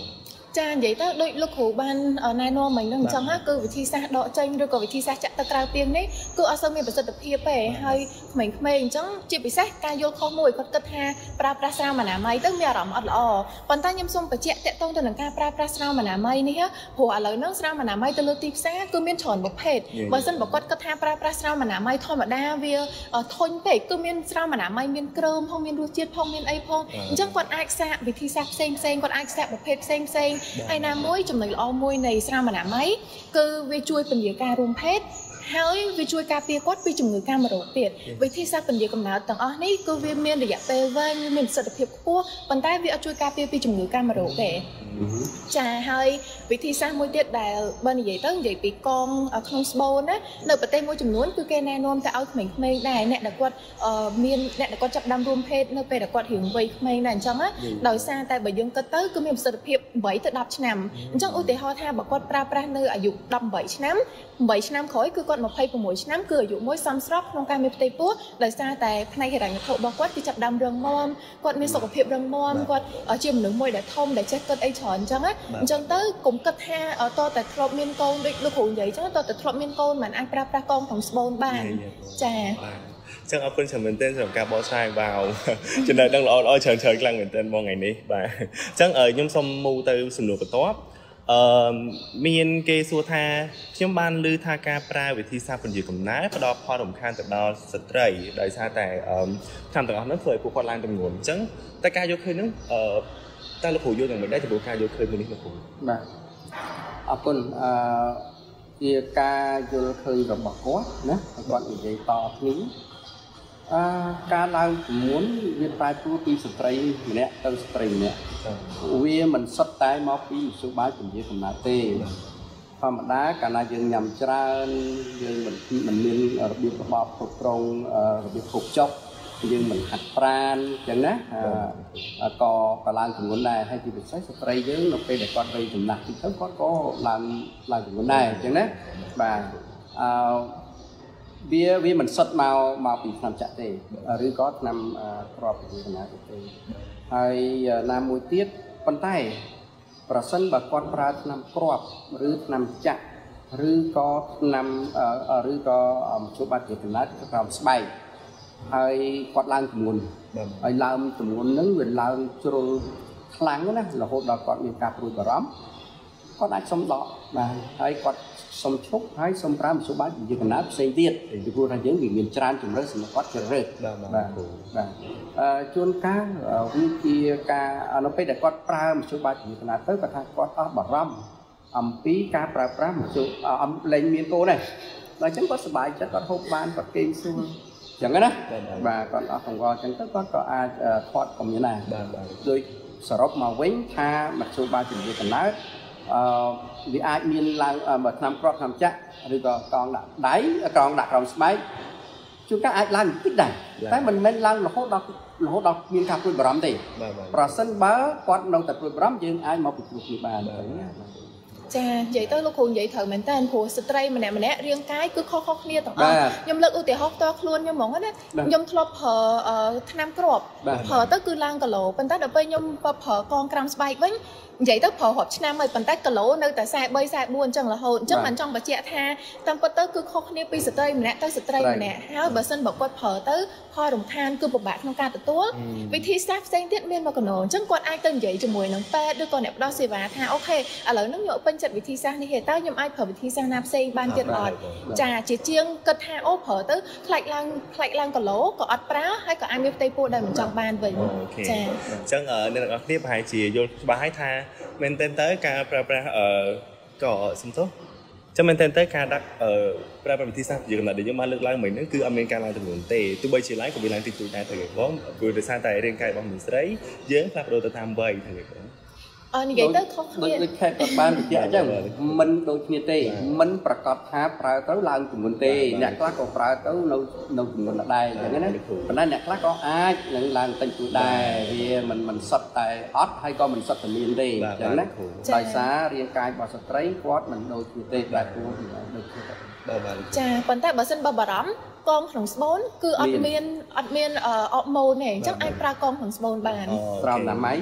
ចានិយាយទៅដូចលោកគ្រូបានណែនាំមិញហ្នឹងអញ្ចឹងណាគឺវិធីសាស្ត្រដកចេញឬក៏វិធីសាស្ត្រចាក់ទៅក្រៅពាងនេះគឺអត់សូវមានប្រសិទ្ធភាពទេហើយក្មេងៗអញ្ចឹងជាពិសេសការយល់ខុសមួយគាត់គិតថាប្រើប្រាស់ស្រោមអនាម័យទៅមានអារម្មណ៍អត់ល្អប៉ុន្តែខ្ញុំសូមបញ្ជាក់តាក់ទងទៅនឹងការប្រើប្រាស់ស្រោមអនាម័យនេះព្រោះឥឡូវហ្នឹងស្រោមអនាម័យទៅលើទីផ្សារគឺមានច្រើនប្រភេទបើសិនបើគាត់គិតថាប្រើប្រាស់ស្រោមអនាម័យធម្មតាវាធន់ពេកគឺមានស្រោមអនាម័យមានគ្រើមផងមានរសជាតិផងមានអីផងអញ្ចឹងគាត់អាចសាកវិធីសាស្ត្រផ្សេងផ្សេងគាត់អាចសាកប្រភេទផ្សេងផ្សេងហើយណាមួយចំណុចល្អមួយនៃស្រោមអនាម័យគឺវាជួយពន្យាការរួមភេទហើយវាជួយការពារគាត់ពីជំងឺកាមរោគទៀតវិធីសាស្ត្រពន្យាកំណើតទាំងអស់នេះគឺវាមានរយៈពេលវែងមានប្រសិទ្ធភាពខ្ពស់ប៉ុន្តែវាអត់ជួយការពារពីជំងឺកាមរោគទេចាហើយវិធីសាស្ត្រមួយទៀតដែលបើនិយាយទៅនិយាយពីកងក្នុងស្បូនណានៅប្រទេសមួយចំនួនគឺគេណែនាំទៅឲ្យក្មេងៗដែរអ្នកដែលគាត់មានអ្នកដែលគាត់ចាប់ផ្ដើមរួមភេទនៅពេលដែលគាត់រៀងវ័យក្មេងដែរអញ្ចឹងណាដោយសារតែបើយើងគិតទៅគឺមានប្រសិទ្ធភាពeightទៅtenឆ្នាំអញ្ចឹងឧទាហរណ៍ថាបើគាត់ប្រើប្រាស់នៅអាយុeighteenឆ្នាំeightឆ្នាំក្រោយគឺគាត់twenty-sixឆ្នាំគឺអាយុមួយសមស្របក្នុងការមានផ្ទៃពោះដោយសារតែផ្នែកហិរញ្ញវត្ថុរបស់គាត់គឺចាប់ផ្ដើមរឹងមាំគាត់មានសុខភាពរឹងមាំគាត់ជាមនុស្សមួយដែលធំដែលចេះគិតអីច្រើនអញ្ចឹងណាអញ្ចឹងទៅកុំគិតថាតើតែធ្លាប់មានកូនដូចលោកគ្រូនិយាយអញ្ចឹងតើតែធ្លាប់មានកូនមិនអាចប្រើប្រាស់កងក្នុងស្បូនបានចាចឹងអរគុណច្រើនមែនទែនសម្រាប់ការបកស្រាយបាទចំណេះដឹងល្អល្អច្រើនច្រើនខ្លាំងមែនទែនមកថ្ងៃនេះបាទអញ្ចឹងខ្ញុំសូមមូទៅសំណួរបន្ទាប់អឺមានគេសួរថាខ្ញុំបានឮថាការប្រើវិធីសាស្ត្រពន្យាកំណើតផ្ដល់ផលរំខានទៅដល់ស្ត្រីដោយសារតែអឺឆ្នាំទាំងអស់ហ្នឹងធ្វើឲ្យពួកគាត់ឡើងទម្ងន់អញ្ចឹងតែការយកឃើញហ្នឹងអឺតែលោកគ្រូយល់យ៉ាងម៉េចដែរចំពោះការយកឃើញមួយនេះលោកគ្រូបាទអរគុណអឺជាការយល់ឃើញរបស់គាត់ណាគាត់និយាយតគ្នាអឺការឡើងទម្ងន់វាប្រែប្រួលពីស្ត្រីម្នាក់ទៅស្ត្រីម្នាក់វាមិនសុទ្ធតែមកពីមធ្យោបាយពន្យាកំណើតទេធម្មតាកាលណាយើងញ៉ាំច្រើនយើងមិនមិនមានរបៀបរបបគ្រប់គ្រងរបៀបគ្រប់ចុកយើងមិនហាត់ប្រាណអញ្ចឹងណាក៏ក៏ឡើងទម្ងន់ដែរហើយជាពិសេសស្ត្រីយើងនៅពេលដែលគាត់វ័យចំណាស់ទីទៅគាត់ក៏ឡើងឡើងទម្ងន់ដែរអញ្ចឹងណាបាទអឺវាវាមិនសុទ្ធមកមកពីថ្នាំចាក់ទេឬក៏ថ្នាំគ្រាប់ពន្យាកំណើតទេហើយណាមួយទៀតប៉ុន្តែប្រសិនបើគាត់ប្រើថ្នាំគ្រាប់ឬថ្នាំចាក់ឬក៏ថ្នាំឬក៏មធ្យោបាយពន្យាកំណើតក្រោមស្បែកហើយគាត់ឡើងទម្ងន់ហើយឡើងទម្ងន់ហ្នឹងវាឡើងជ្រុលខ្លាំងណាស់រហូតដល់គាត់មានការព្រួយបារម្ភគាត់អាចសុំដកបាទហើយគាត់សុំឈប់ហើយសុំប្រើមធ្យោបាយពន្យាកំណើតផ្សេងទៀតពីព្រោះថាយើងវាមានច្រើនជម្រើសសម្រាប់គាត់ជ្រើសរើសបាទបាទអឺជួនកាលវាជាការនៅពេលដែលគាត់ប្រើមធ្យោបាយពន្យាកំណើតទៅគាត់ថាគាត់អស់បារម្ភអំពីការប្រើប្រាស់មធ្យោបាយលែងមានកូនដែរដល់អញ្ចឹងគាត់សប្បាយចិត្តគាត់ហូបបានគាត់គេងសួរចឹងណាបាទគាត់អស់កង្វល់ចឹងទៅគាត់ក៏អាចថតក៏មានដែរដោយសរុបមកវិញថាមធ្យោបាយពន្យាកំណើតអឺវាអាចមានឡើងបើថ្នាំគ្រាប់ថ្នាំចាក់ឬក៏កងដាក់ដៃកងដាក់ក្រោមស្បែកជួនកាលអាចឡើងបន្តិចដែរតែមិនមែនឡើងរហូតដល់រហូតដល់មានការព្រួយបារម្ភទេប្រសិនបើគាត់នៅតែព្រួយបារម្ភយើងអាចមកពិគ្រោះគ្នាបានចានិយាយទៅលោកគ្រូនិយាយត្រូវមែនតើព្រោះស្ត្រីម្នាក់ម្នាក់រាងកាយគឺខុសៗគ្នាទាំងអស់ខ្ញុំលើកឧទាហរណ៍ផ្ទាល់ខ្លួនខ្ញុំហ្មងណាខ្ញុំធ្លាប់ប្រើថ្នាំគ្រាប់ប្រើទៅគឺឡើងគីឡូប៉ុន្តែដល់ពេលខ្ញុំប្រើកងក្រាមស្បែកវិញនិយាយទៅប្រើរាប់ឆ្នាំហើយប៉ុន្តែគីឡូនៅតែforty-three forty-fourអញ្ចឹងរហូតអញ្ចឹងមិនចង់បញ្ជាក់ថាតាមពិតទៅគឺខុសគ្នាពីស្ត្រីម្នាក់ទៅស្ត្រីម្នាក់ហើយបើសិនបើគាត់ប្រើទៅផលរំខានគឺពិបាកក្នុងការទទួលវិធីសាស្ត្រផ្សេងទៀតមានមកកណោអញ្ចឹងគាត់អាចទៅនិយាយជាមួយនឹងពេទ្យឬក៏អ្នកផ្ដល់សេវាថាអូខេឥឡូវហ្នឹងខ្ញុំពេញចិត្តវិធីសាស្ត្រនេះទេតើខ្ញុំអាចប្រើវិធីសាស្ត្រណាផ្សេងបានទៀតអត់ចាជាជាងគិតថាអូប្រើទៅខ្លាច់ឡើងខ្លាច់ឡើងគីឡូក៏អត់ប្រើហើយក៏អាចមានផ្ទៃពោះដែលមិនចង់បានវិញចាអញ្ចឹងអ្នកទាំងអស់គ្នាប្រហែលជាយល់ច្បាស់ហើយថាមែនតើទៅការប្រើប្រាស់អឺក៏សំទោសចាំមែនតើទៅការដាក់អឺប្រើប្រាស់វិធីសាស្ត្រយើងដែលយើងបានលើកឡើងមិញហ្នឹងគឺអត់មានការឡើងទម្ងន់ទេទោះបីជាឡើងក៏វាឡើងតិចតួចដែរទៅគេបងព្រោះដោយសារតែរាងកាយរបស់មនុស្សស្រីយើងផ្លាស់ប្ដូរទៅតាមវ័យទៅគេបងអឺនិយាយទៅខុសគ្នាដូចខេតគាត់បានបញ្ជាក់អញ្ចឹងមិនដូចគ្នាទេមិនប្រកាសថាប្រើទៅឡើងទម្ងន់ទេអ្នកខ្លះក៏ប្រើទៅនៅនៅទម្ងន់ដែរអញ្ចឹងណាប៉ុន្តែអ្នកខ្លះក៏អាចនឹងឡើងតិចតួចដែរវាមិនមិនសុទ្ធតែអត់ហើយក៏មិនសុទ្ធតែមានទេអញ្ចឹងណាដោយសាររាងកាយរបស់ស្ត្រីគាត់មិនដូចគ្នាទេតែគួរដូចគ្នាចាប៉ុន្តែបើសិនបើបារម្ភកងក្នុងស្បូនគឺអត់មានអត់មានអបម៉ូនទេអញ្ចឹងអាចប្រើកងក្នុងស្បូនបានស្រោមអនាម័យ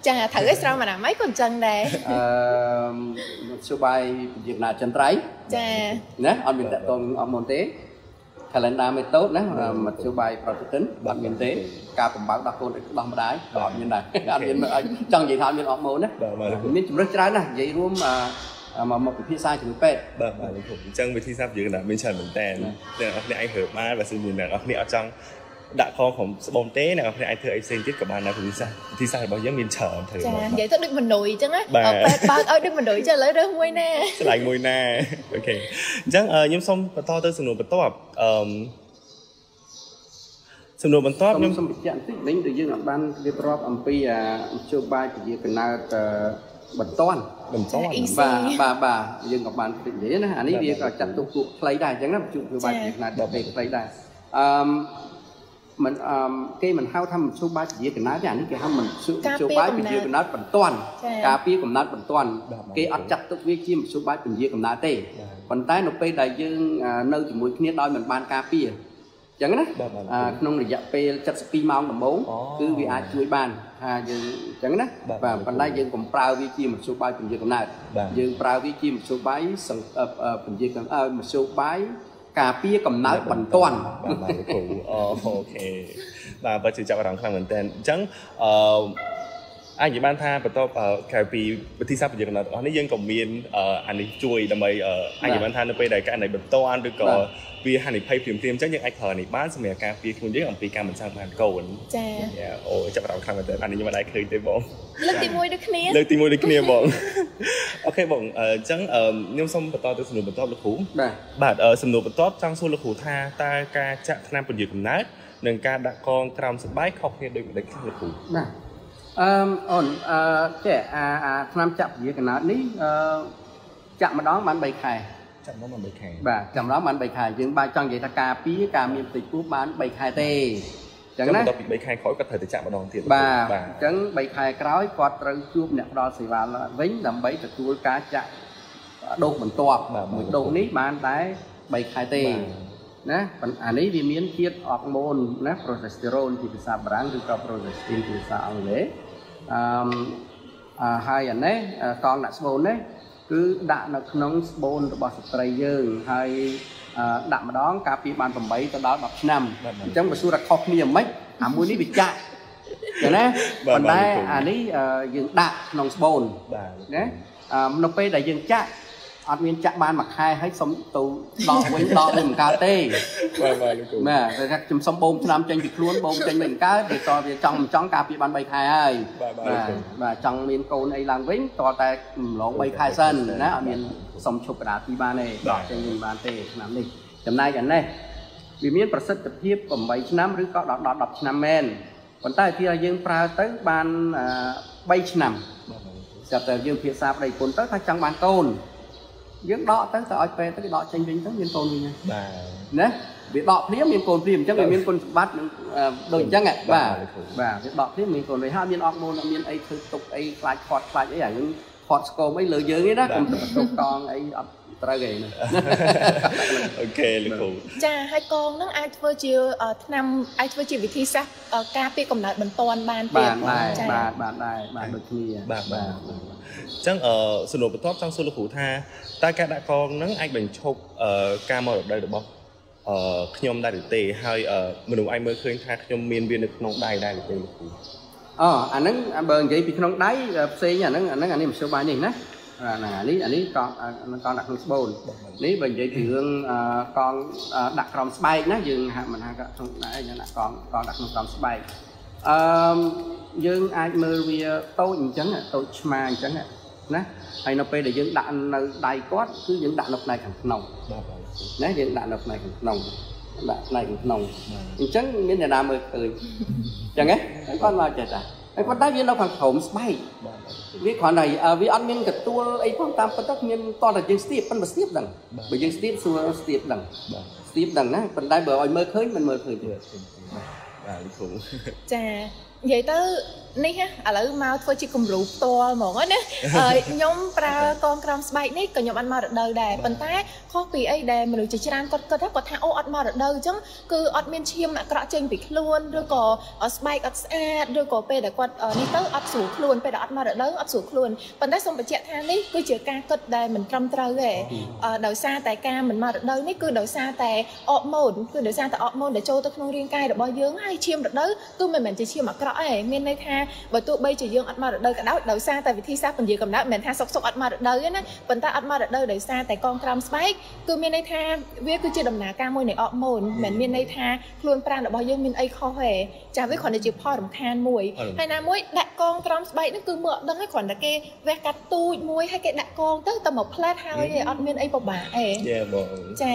ចាត្រូវឲ្យស្រោមអាណាម៉ៃក៏អញ្ចឹងដែរអឺសុបាយជាណាចន្ទ្រៃចាណាអត់មានតតងអត់មុនទេ calendar មេតូតណាមធ្យោបាយប្រតិទិនអត់មានទេការបំបើកដល់កូនដោះម្ដាយក៏អត់មានដែរអត់មានចង់និយាយថាអត់មានអត់ម៉ូនណាមានជំរឿនច្រើនណាស់និយាយរួមមកមកពិភាក្សាជាមួយពេទ្យបាទបាទលោកគ្រូអញ្ចឹងវិធីសាស្ត្រយើងណាមានច្រើនមែនតើអ្នកនរគ្នាអាចហើបបានបើសិនជាអ្នកនរគ្នាអត់ចង់ដាក់ខក្រុមស្បូនទេអ្នកនរគ្នាអាចធ្វើអីផ្សេងទៀតក៏បានដែរវិធីសាស្ត្រវិធីសាស្ត្ររបស់យើងមានច្រើនធ្វើចានិយាយទៅដូចមនុយអញ្ចឹងណាពេទ្យបើកឲ្យដូចមនុយចឹងឥឡូវរើសមួយណាឆ្លាញ់មួយណាអូខេអញ្ចឹងខ្ញុំសូមបន្តទៅសំណួរបន្ទាប់អឺសំណួរបន្ទាប់ខ្ញុំសូមបញ្ជាក់បន្តិចវិញដែលយើងអាចបានរៀបរាប់អំពីមធ្យោបាយពជាកណើតបន្ទាន់បន្ទាន់បាទបាទបាទយើងក៏បាននិយាយណាអានេះវាក៏ចាត់ទុកពួកខ្លីដែរអញ្ចឹងណាជួបធ្វើបាយជាកណើតដល់ពេលខ្លីដែរអឺមិនអឺគេមិនហៅថាមធ្យោបាយពជាកណើតទេអានេះគេហៅមធ្យោបាយពជាកណើតបន្ទាន់ការពារកំណើតបន្ទាន់គេអត់ចាត់ទុកវាជាមធ្យោបាយពជាកំណើតទេប៉ុន្តែនៅពេលដែលយើងនៅជាមួយគ្នាដោយមិនបានការពារអញ្ចឹងណាក្នុងរយៈពេលเจ็ดสิบពីរម៉ោងដំបូងគឺវាអាចជួយបានថាយើងអញ្ចឹងណាបាទប៉ុន្តែយើងកុំប្រើវាជាមធ្យោបាយពជាកំណើតយើងប្រើវាជាមធ្យោបាយពជាកំណើតមធ្យោបាយការពារកំណើតបន្ទាន់បាទបាទគ្រូអូខេបាទបើជឿចាប់អារម្មណ៍ខ្លាំងមែនតើអញ្ចឹងអឺអាចនិយាយបានថាបន្ទាប់ក្រៅពីវិធីសាស្ត្រពជាកំណើតអស់នេះយើងក៏មានអានេះជួយដើម្បីអាចនិយាយបានថានៅពេលដែលករណីបន្ទាន់ឬក៏វាហានិភ័យភ្លាមៗអញ្ចឹងយើងអាចប្រើនេះបានសម្រាប់ការពារខ្លួនយើងអំពីការមិនចង់បានកូនចាអូចាប់អារម្មណ៍ខ្លាំងមែនតើអានេះខ្ញុំមិនដែរឃើញទេបងលើកទីមួយដូចគ្នាលើកទីមួយដូចគ្នាបងអូខេបងអញ្ចឹងខ្ញុំសូមបន្តទៅសំណួរបន្ទាប់លោកគ្រូបាទបាទសំណួរបន្ទាប់ចង់សួរលោកគ្រូថាតើការចាក់ថ្នាំពន្យាកំណើតនិងការដាក់កងក្រោមស្បែកខុសគ្នាដូចម្តេចខ្លះលោកគ្រូបាទអឺអូនអឺចេះអាអាថ្នាំចាក់ពជាកំណើតនេះអឺចាក់ម្ដងបានបីខែចាក់ម្ដងបានបីខែបាទចាក់ម្ដងបានបីខែយើងបាទចង់និយាយថាការពារការមានផ្ទៃពោះបានបីខែទេអញ្ចឹងណាបន្ទាប់ពីបីខែក្រោយគាត់ត្រូវទៅចាក់ម្ដងទៀតបាទអញ្ចឹងបីខែក្រោយគាត់ត្រូវជួបអ្នកផ្ដល់សេវាវិញដើម្បីទទួលការចាក់ដូសបន្ទាប់មួយដូសនេះបានតែបីខែទេណាអានេះវាមានជាតិអរម៉ូនណា progesterone ជាភាសាបារាំងឬក៏ progestin ជាភាសាអង់គ្លេសអឺហើយអានេះកងដាក់ស្បូននេះគឺដាក់នៅក្នុងស្បូនរបស់ស្ត្រីយើងហើយដាក់ម្ដងការពារបានeightទៅដល់tenឆ្នាំអញ្ចឹងបើសួរថាខុសគ្នាមិនអាមួយនេះវាចាក់ចឹងណាប៉ុន្តែអានេះយើងដាក់ក្នុងស្បូនណានៅពេលដែលយើងចាក់អត់មានចាក់បានមួយខែហើយសុំទៅដកវិញដកវិញមិនកើតទេបាទបាទលោកគ្រូបាទតែថាខ្ញុំសុំបូមឆ្នាំចេញពីខ្លួនបូមចេញវិញមិនកើតទេតើវាចង់មិនចង់ការពារបានបីខែហើយបាទបាទចង់មានកូនអីឡើងវិញតើតែម្លងបីខែសិនណាអត់មានសុំឈប់កដាទីបានទេដកចេញវិញបានទេឆ្នាំនេះចំណែកអានេះវាមានប្រសិទ្ធភាពeightឆ្នាំឬក៏ដល់tenឆ្នាំមែនប៉ុន្តែទីឲ្យយើងប្រើទៅបានthreeឆ្នាំស្រាប់តែយើងភាសាប្តីគុណទៅថាចង់បានកូនយើងដកទៅទៅឲ្យពេទ្យទៅគេដកចេញវិញទៅមានកូនវិញបាទណាវាដកភ្លាមមានកូនភ្លាមអញ្ចឹងវាមានគុណសម្បត្តិដូចអញ្ចឹងបាទបាទវាដកភ្លាមមានកូនវិញហើយមានអរម៉ូនអត់មានអីធ្វើទុកអីខ្លាចខាត់ខ្លាចអីអាយើងខាត់ស្គមអីលើយើងទេណាកុំទៅកងអីអត់ត្រូវទេអូខេលោកគ្រូចាហើយកងហ្នឹងអាចធ្វើជាថ្នាំអាចធ្វើជាវិធីសាស្ត្រការពារកំណើតបន្ទាន់បានទៀតបាទបាទបាទដែរបាទដូចគ្នាបាទបាទអញ្ចឹងអឺសំណួរបន្ទាប់ចង់សួរលោកគ្រូថាតើការដាក់កងហ្នឹងអាចបញ្ឈប់ការមករដូវរបស់អឺខ្ញុំដែរឬទេហើយមនុស្សអាចមើលឃើញថាខ្ញុំមានវានៅក្នុងដៃដែរឬទេលោកគ្រូអូអាហ្នឹងបើនិយាយពីក្នុងដៃផ្សេងអាហ្នឹងអាហ្នឹងអានេះមធ្យោបាយនេះណាហ្នឹងអានេះអានេះកងកងដាក់ក្នុងស្បូននេះបើនិយាយពីរឿងកងដាក់ក្រោមស្បែកណាយើងហាក់មិនហាក់ក្នុងដៃយើងដាក់កងកងដាក់ក្នុងក្រោមស្បែកអឺយើងអាចមើលវាតូចអញ្ចឹងតូចឆ្មាអញ្ចឹងណាហើយនៅពេលដែលយើងដាក់នៅដៃគាត់គឺយើងដាក់នៅផ្នែកខាងក្នុងណាយើងដាក់នៅផ្នែកខាងក្នុងដាក់ផ្នែកខាងក្នុងអញ្ចឹងមានអ្នកណាមើលឃើញអញ្ចឹងហ៎គាត់មកចេះតាហើយប៉ុន្តែវានៅខាងក្រោមស្បែកវាគ្រាន់តែវាអត់មានកទួលអីផងតាមពិតទៅមានតតែយើងស្ទាបប៉ុន្តែស្ទាបដឹងបើយើងស្ទាបសួរស្ទាបដឹងស្ទាបដឹងណាប៉ុន្តែបើឲ្យមើលឃើញមិនមើលឃើញទេបាទលោកគ្រូចាអ vậy tới ní ha à lấy mau thôi chỉ cùng rượu to mỏng á nè nhóm pra con crom spike ní còn nhóm ăn mau được đời đè bận tay khó bị ấy đè mà được chỉ ăn con con tháp có thao ăn mau được đời chứ cứ ăn miên chiêm mà cọ trên bị luôn rồi có ở spike ở xa rồi có pe để con ní tới ăn sủi luôn pe để ăn mau được đời ăn sủi luôn bận tay xong bị chạy than ní cứ chỉ ca cất đè mình crom trâu về đầu xa tại ca mình mau được đời ní cứ đầu xa tại ọt môn cứ đầu xa tại ọt môn để trâu tới không riêng cay được bao dướng hay chiêm được đời cứ mình mình chỉ chiêm mà cọ ấy miên đây tha và tụi bây chỉ dương ăn mà được đời cả đảo đầu xa tại vì thi xa còn gì cầm đảo mình tha sọc sọc ăn mà được đời á vẫn ta ăn mà được đời đời xa tại con cram spike cứ miền đây tha viết cứ chưa đầm nà ca môi này ọt mồn mình miền đây tha luôn pran được bao nhiêu miền ấy khó hề chả với còn để chịu pho đồng than mùi hay là muối đại con cram spike nó cứ mượn đăng hay còn là cái ve cắt tu muối hay cái đại con tức tầm một plate hai thì ọt miền ấy bọc bả ấy chà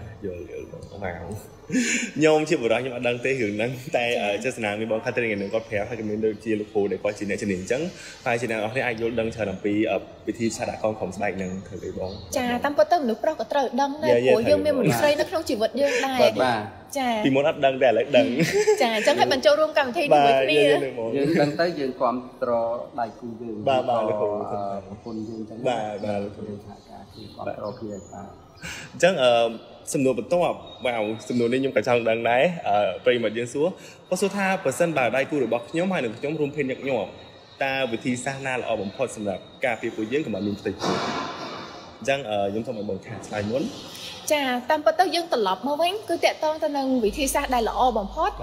vào nhôm chưa vừa đó nhưng mà đăng tế hưởng nâng tay ở trên sàn mi bóng khát tên người có phép hay cái mình được chia lục hồ để coi chị này trên nền trắng phải chị nào thấy ai vô đăng chờ làm pi ở pi thi sa đã con khổng sạch nâng thử cái bóng chà tam có tâm nước pro có trời đăng này của dương miền một xây nó không chỉ vật dương này chà thì muốn áp đăng để lại đăng chà chẳng hay mình châu rung cầm thi đuổi kia dương đăng tới dương còn pro đại cung dương ba ba lục hồ con dương chẳng ba ba lục hồ còn pro kia chẳng sầm nồi bật to vào sầm nồi nên nhung cả trong đằng đấy bây mà diễn xuống có số tha percent bà đây cô được bọc nhóm hai được nhóm room pen nhặt nhỏ ta với thi sang na là ở bóng phật sầm là cà phê của diễn của mình tịch chẳng nhóm thông bằng khả sai muốn chà tam bắt đầu dương tận lọc mà vẫn cứ tẹt to ta nâng vị thi sang đây là ở bóng phật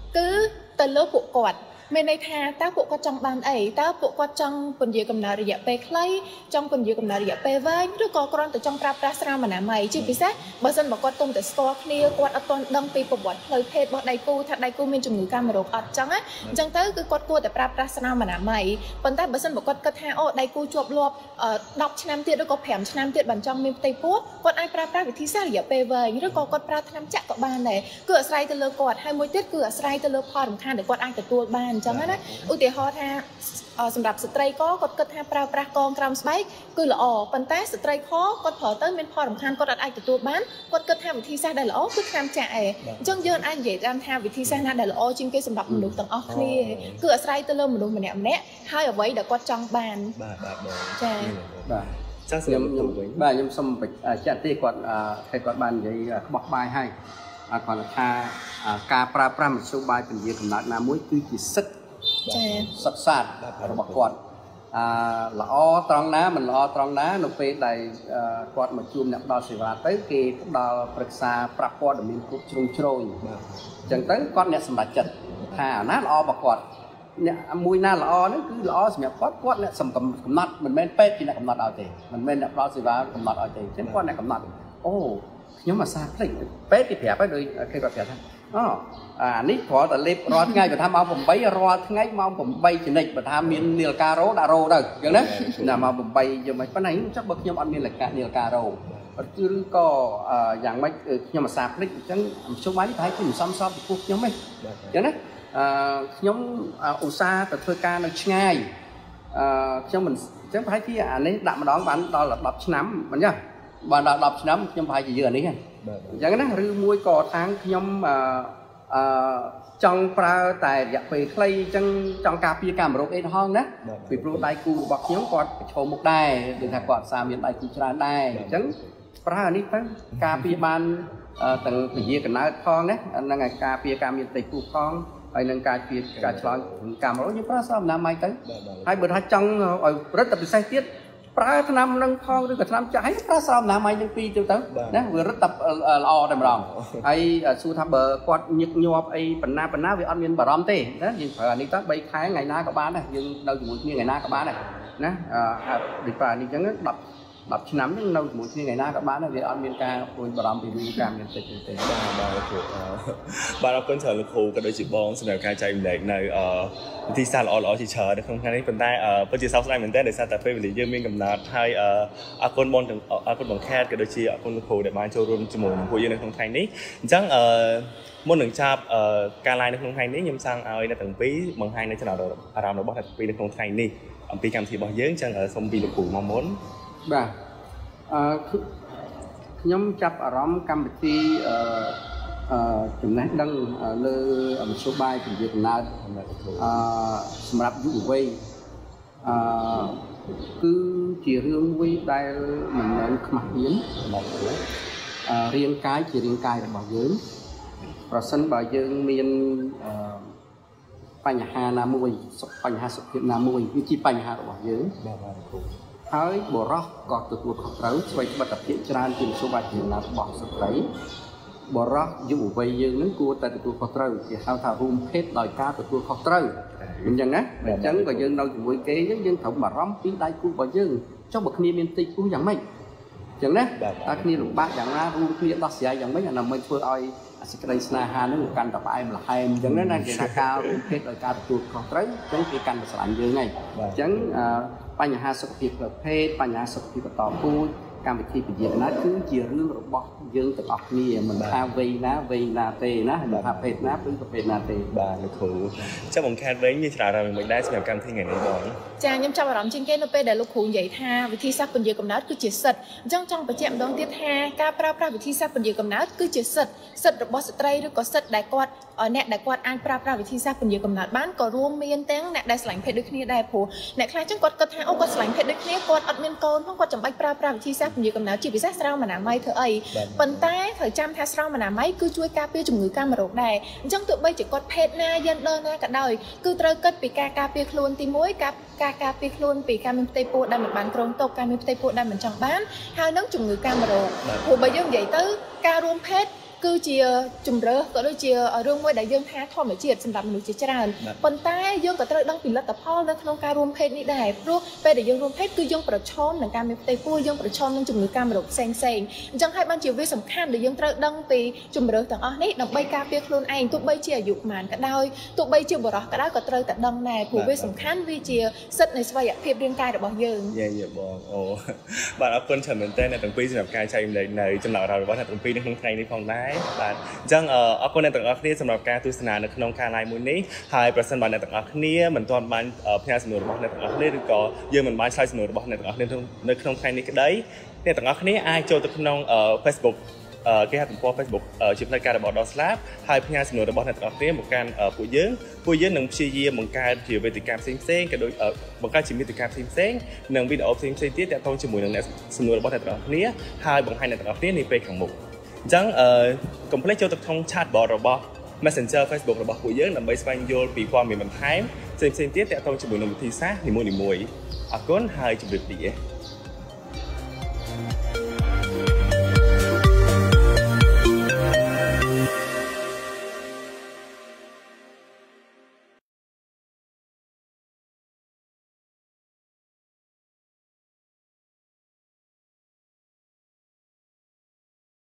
cứ từ lớp bộ quạt mình đây tha ta bộ có trong ban ấy ta bộ có trong phần gì cầm nào để dẹp pe clay trong phần gì cầm nào để dẹp pe vơi rồi có con từ trong prap prasra mà nãy mày chứ bị sát bởi dân bảo con tôm từ store clear quạt ở toàn đăng pi của bọn lời phê bọn đầy cu thật đầy cu mình chụp người camera ở trong á chẳng tới cứ quạt cua từ prap prasra mà nãy mày còn ta bởi dân bảo con cất ha ô đầy cu chụp lọp đọc năm tiết rồi có phèm năm tiết bản trong mình tây quốc con ai prap prap thì sao để dẹp pe vơi rồi có con prap năm chắc có ban này cứ ở say từ lơ quạt hai mươi tiết cứ ở say từ lơ pha đồng khan để quạt ai từ tua ban chẳng á ưu tiên họ thaสำหรับสตรีก็กดกดทาปลาปลากองกรัมสไปค์คือละอ๋อปันแต่สตรีก็กดเผอเต้นเป็นพอสำคัญกดอัดไอตัวบ้านกดกดทาวิธีสร้างได้ละอ๋อคือทำจ่ายจังเยินอันใหญ่การทาวิธีสร้างได้ละอ๋อจริงๆสำหรับมนุษย์ต่างอ๋อคือคือสไลด์ตัวเริ่มมนุษย์มันเนี่ยมันเนี่ยให้เอาไว้เดี๋ยวกดจังบานใช่จ้าខ្ញុំខ្ញុំបាទខ្ញុំសូមចាត់ទីគាត់ให้គាត់បាននិយាយក្បោះបាយឲ្យគាត់ថាការប្រើប្រាស់មធ្យោបាយពន្យាកំណត់ណាមួយគឺជាសិទ្ធិសិក្សារបស់គាត់អឺល្អត្រង់ណាមិនល្អត្រង់ណានៅពេលដែលគាត់មកជួបអ្នកផ្ដល់សេវាទៅគេផ្ដល់ប្រឹក្សាប្រាប់ព័ត៌មានគ្រប់ជ្រុងជ្រោយអញ្ចឹងទៅគាត់អ្នកសម្រេចចិត្តថាណាល្អរបស់គាត់អ្នកមួយណាល្អហ្នឹងគឺល្អសម្រាប់គាត់គាត់អ្នកសំកំណត់មិនមែនពេទ្យជាអ្នកកំណត់ឲ្យទេមិនមែនអ្នកផ្ដល់សេវាកំណត់ឲ្យទេអញ្ចឹងគាត់អ្នកកំណត់អូខ្ញុំអាសាភ្លេចពេទ្យគេប្រាប់ឲ្យដូចគេគាត់ប្រាប់ថាអូអានេះគ្រាន់តែលេបរាល់ថ្ងៃបើថាម៉ោង8រាល់ថ្ងៃម៉ោង8ចនិចបើថាមាននាឡិការ៉ូដាក់រ៉ូទៅអញ្ចឹងណាណាម៉ោង8យកមិនប៉ុន្តែចុះបើខ្ញុំអត់មាននាឡិការ៉ូឬក៏យ៉ាងម៉េចខ្ញុំអាសាភ្លេចអញ្ចឹងមធ្យោបាយនេះប្រហែលជាមិនសមស្របចំពោះខ្ញុំទេអញ្ចឹងណាអឺខ្ញុំឧស្សាហ៍ទៅធ្វើការនៅឆ្ងាយអឺខ្ញុំមិនអញ្ចឹងប្រហែលជាអានេះដាក់ម្ដងបានដល់ដប់ឆ្នាំមិនចឹងបានដល់ដប់ឆ្នាំខ្ញុំប្រហែលជាយឺអានេះហ្នឹងអញ្ចឹងណាឬមួយក៏ខាងខ្ញុំអឺអឺចង់ប្រើតែរយៈពេលខ្លីអញ្ចឹងចង់ការពារការរោគអេដហងណាពីព្រោះដៃគូរបស់ខ្ញុំគាត់ប្រឈមមុខដែរដូចថាគាត់សារមានដៃគូច្រើនដែរអញ្ចឹងប្រើអានេះទៅការពារបានទាំងពជាកណើតផងណាហ្នឹងហើយការពារការមានដៃគូផងហើយនឹងការពារការឆ្លងកាមេរ៉ាយើងប្រើសារអនាម័យទៅហើយបើថាចង់ឲ្យរឹតតែពិសេសទៀតប្រើថ្នាំនឹងផងឬក៏ថ្នាំចាស់ហើយប្រើស្រោមណាមៃនឹងពីរទៅទៅណាវារឹតតែល្អតែម្ដងហើយសួរថាបើគាត់ញឹកញាប់អីបណ្ណាបណ្ណាវាអត់មានបារម្ភទេណាយើងប្រើអានេះទៅ3ខែថ្ងៃណាក៏បានដែរយើងនៅជាមួយគ្នាថ្ងៃណាក៏បានដែរណាអឺដូចប្រើនេះអញ្ចឹង10 10ឆ្នាំហ្នឹងនៅជាមួយគ្នាថ្ងៃណាក៏បានដែរវាអត់មានការព្រួយបារម្ភពីរឿងការមានតិចទេបាទបាទលោកគ្រូបាទអរគុណច្រើនលោកគ្រូក៏ដូចជាបងសម្រាប់ការចែកម្លែកនៅវិធីសាស្ត្រល្អល្អជាច្រើននៅក្នុងថ្ងៃនេះប៉ុន្តែពិតជាសោកស្ដាយមែនទែនដោយសារតែពេលវេលាយើងមានកំណត់ហើយអរគុណបងទាំងអរគុណបងខេតក៏ដូចជាអរគុណលោកគ្រូដែលបានចូលរួមជាមួយនឹងពួកយើងនៅក្នុងថ្ងៃនេះអញ្ចឹងអឺមុននឹងចាប់ការ live នៅក្នុងថ្ងៃនេះខ្ញុំចង់ឲ្យអ្នកទាំងពីរបង្ហាញនៅចំណុចអារម្មណ៍របស់អ្នកទាំងពីរនៅក្នុងថ្ងៃនេះអំពីកម្មវិធីរបស់យើងអញ្ចឹងសូមពីលោកគ្រូមកមុនបាទអឺខ្ញុំចាប់អារម្មណ៍កម្មវិធីអឺចំណេះដឹងលើមធ្យោបាយពន្យាកំណើតសម្រាប់យុវវ័យគឺជារឿងមួយដែលមិនមែនខ្មាស់អៀនរាងកាយជារាងកាយរបស់យើងប្រសិនបើយើងមានបញ្ហាណាមួយបញ្ហាសុខភាពណាមួយវាជាបញ្ហារបស់យើងហើយបុរសក៏ទទួលខុសត្រូវស្វ័យបត្តិភាពច្រើនជាមធ្យោបាយជាណារបស់ស្ត្រីបរោះយុវវ័យយើងនឹងគួរតែទទួលខុសត្រូវគេហៅថារួមភេទដោយការទទួលខុសត្រូវអញ្ចឹងណាអញ្ចឹងក៏យើងនៅជាមួយគេអញ្ចឹងយើងត្រូវបារម្ភពីដៃគូរបស់យើងចុះបើគ្នាមានតិចគូយ៉ាងម៉េចអញ្ចឹងណាតើគ្នាលំបាកយ៉ាងណារួមគ្នាដោះស្រាយយ៉ាងម៉េចអានោះមិនធ្វើឲ្យសេចក្តីស្នេហានឹងកាន់តែផ្អែមល្ហែមអញ្ចឹងណាគេថាការរួមភេទដោយការទទួលខុសត្រូវអញ្ចឹងគេកាន់តែស្រឡាញ់យើងហើយអញ្ចឹងបញ្ហាសុខភាពផ្លូវភេទបញ្ហាសុខភាពបន្តពូជកម្មវិធីពជាណាគឺជារឿងរបស់យើងទាំងអស់គ្នាមិនថាវ័យណាវ័យណាទេណាមិនថាភេទណាឬប្រភេទណាទេបាទលោកគ្រូចាំបង្កើតវិញមានច្រើនរឿងមិនដែរសម្រាប់កម្មវិធីថ្ងៃនេះបងចាខ្ញុំចាប់អារម្មណ៍ជាងគេនៅពេលដែលលោកគ្រូនិយាយថាវិធីសាស្ត្រពន្យាកំណើតគឺជាសិទ្ធិអញ្ចឹងចង់បញ្ជាក់ម្ដងទៀតថាការប្រើប្រាស់វិធីសាស្ត្រពន្យាកំណើតគឺជាសិទ្ធិសិទ្ធិរបស់ស្ត្រីឬក៏សិទ្ធិដែលគាត់អ្នកដែលគាត់អាចប្រើប្រាស់វិធីសាស្ត្រពន្យាកំណើតបានក៏រួមមានទាំងអ្នកដែលឆ្លាញ់ភេទដូចគ្នាដែរព្រោះអ្នកខ្លះចឹងគាត់គិតថាអូគាត់ឆ្លាញ់ភេទដូចគ្នាគាត់អត់មានកូនផងគាត់ចាំបាច់ប្រើប្រាស់វិធីសាស្ត្រពន្យាកំណើតជាពិសេសស្រោមអនាម័យធ្វើអីប៉ុន្តែត្រូវចាំថាស្រោមអនាម័យគឺជួយការពារជំងឺកាមរោគដែរអញ្ចឹងទោះបីជាគាត់ភេទណាយេនដ័រណាក៏ដោយគឺត្រូវគិតពីការការពារខ្លួនទីមួយការការការពារខ្លួនពីការមានផ្ទៃពោះដែលមិនបានគ្រោងទុកការមានផ្ទៃពោះដែលមិនចង់បានហើយនឹងជំងឺកាមរោគព្រោះបើយើងនិយាយទៅការរួមភេទគឺជាជំរើសក៏ដូចជារឿងមួយដែលយើងថាធម្មជាតិសម្រាប់មនុស្សជាច្រើនប៉ុន្តែយើងក៏ត្រូវដឹងពីលទ្ធផលនៅក្នុងការរួមភេទនេះដែរព្រោះពេលដែលយើងរួមភេទគឺយើងប្រឈមនឹងការមានផ្ទៃពោះយើងប្រឈមនឹងជំងឺកាមរោគផ្សេងផ្សេងអញ្ចឹងហើយបានជាវាសំខាន់ដែលយើងត្រូវដឹងពីជំរើសទាំងអស់នេះដើម្បីការពារខ្លួនឯងទោះបីជាអាយុប៉ុន្មានក៏ដោយទោះបីជាបុរសក៏ដោយក៏ត្រូវតែដឹងដែរព្រោះវាសំខាន់វាជាសិទ្ធិនៃស្វ័យភាពរាងកាយរបស់យើងយាយបងអូបាទអរគុណច្រើនមែនតើអ្នកទាំងពីរសម្រាប់ការចែករំលែកនៅចំណាក់អារម្មណ៍របស់អ្នកទាំងពីរនៅក្នុងថ្ងៃនេះផងដែរបាទអញ្ចឹងអរគុណអ្នកទាំងអស់គ្នាសម្រាប់ការទស្សនានៅក្នុងការ live មួយនេះហើយប្រសិនបើអ្នកទាំងអស់គ្នាមិនទាន់បានផ្ញើសំណួររបស់អ្នកទាំងអស់គ្នាឬក៏យើងមិនបានឆ្លើយសំណួររបស់អ្នកទាំងអស់គ្នានៅក្នុងថ្ងៃនេះក្តីអ្នកទាំងអស់គ្នាអាចចូលទៅក្នុង Facebook គេហទំព័រ Facebook ជាផ្នែកការរបស់ដល់ស្លាប់ហើយផ្ញើសំណួររបស់អ្នកទាំងអស់គ្នាមកកាន់ពួកយើងពួកយើងនឹងព្យាយាមបង្កើតជាវេទិកាផ្សេងផ្សេងក៏ដូចបង្កើតជាមាតិកាផ្សេងផ្សេងនិងវីដេអូផ្សេងផ្សេងទៀតទាក់ទងជាមួយនឹងអ្នកសំណួររបស់អ្នកទាំងអស់គ្នាហើយបង្ហាញអ្នកទាំងអស់គ្នានាពេលខាងមុខអញ្ចឹងអឺកុំភ្លេចចូលទៅក្នុង chat box របស់ Messenger Facebook របស់ពួកយើងដើម្បីស្វែងយល់ពីព័ត៌មានបន្ថែមផ្សេងៗទៀតទាក់ទងជាមួយនឹងវិធីសាស្ត្រនីមួយៗអរគុណហើយជម្រាបលា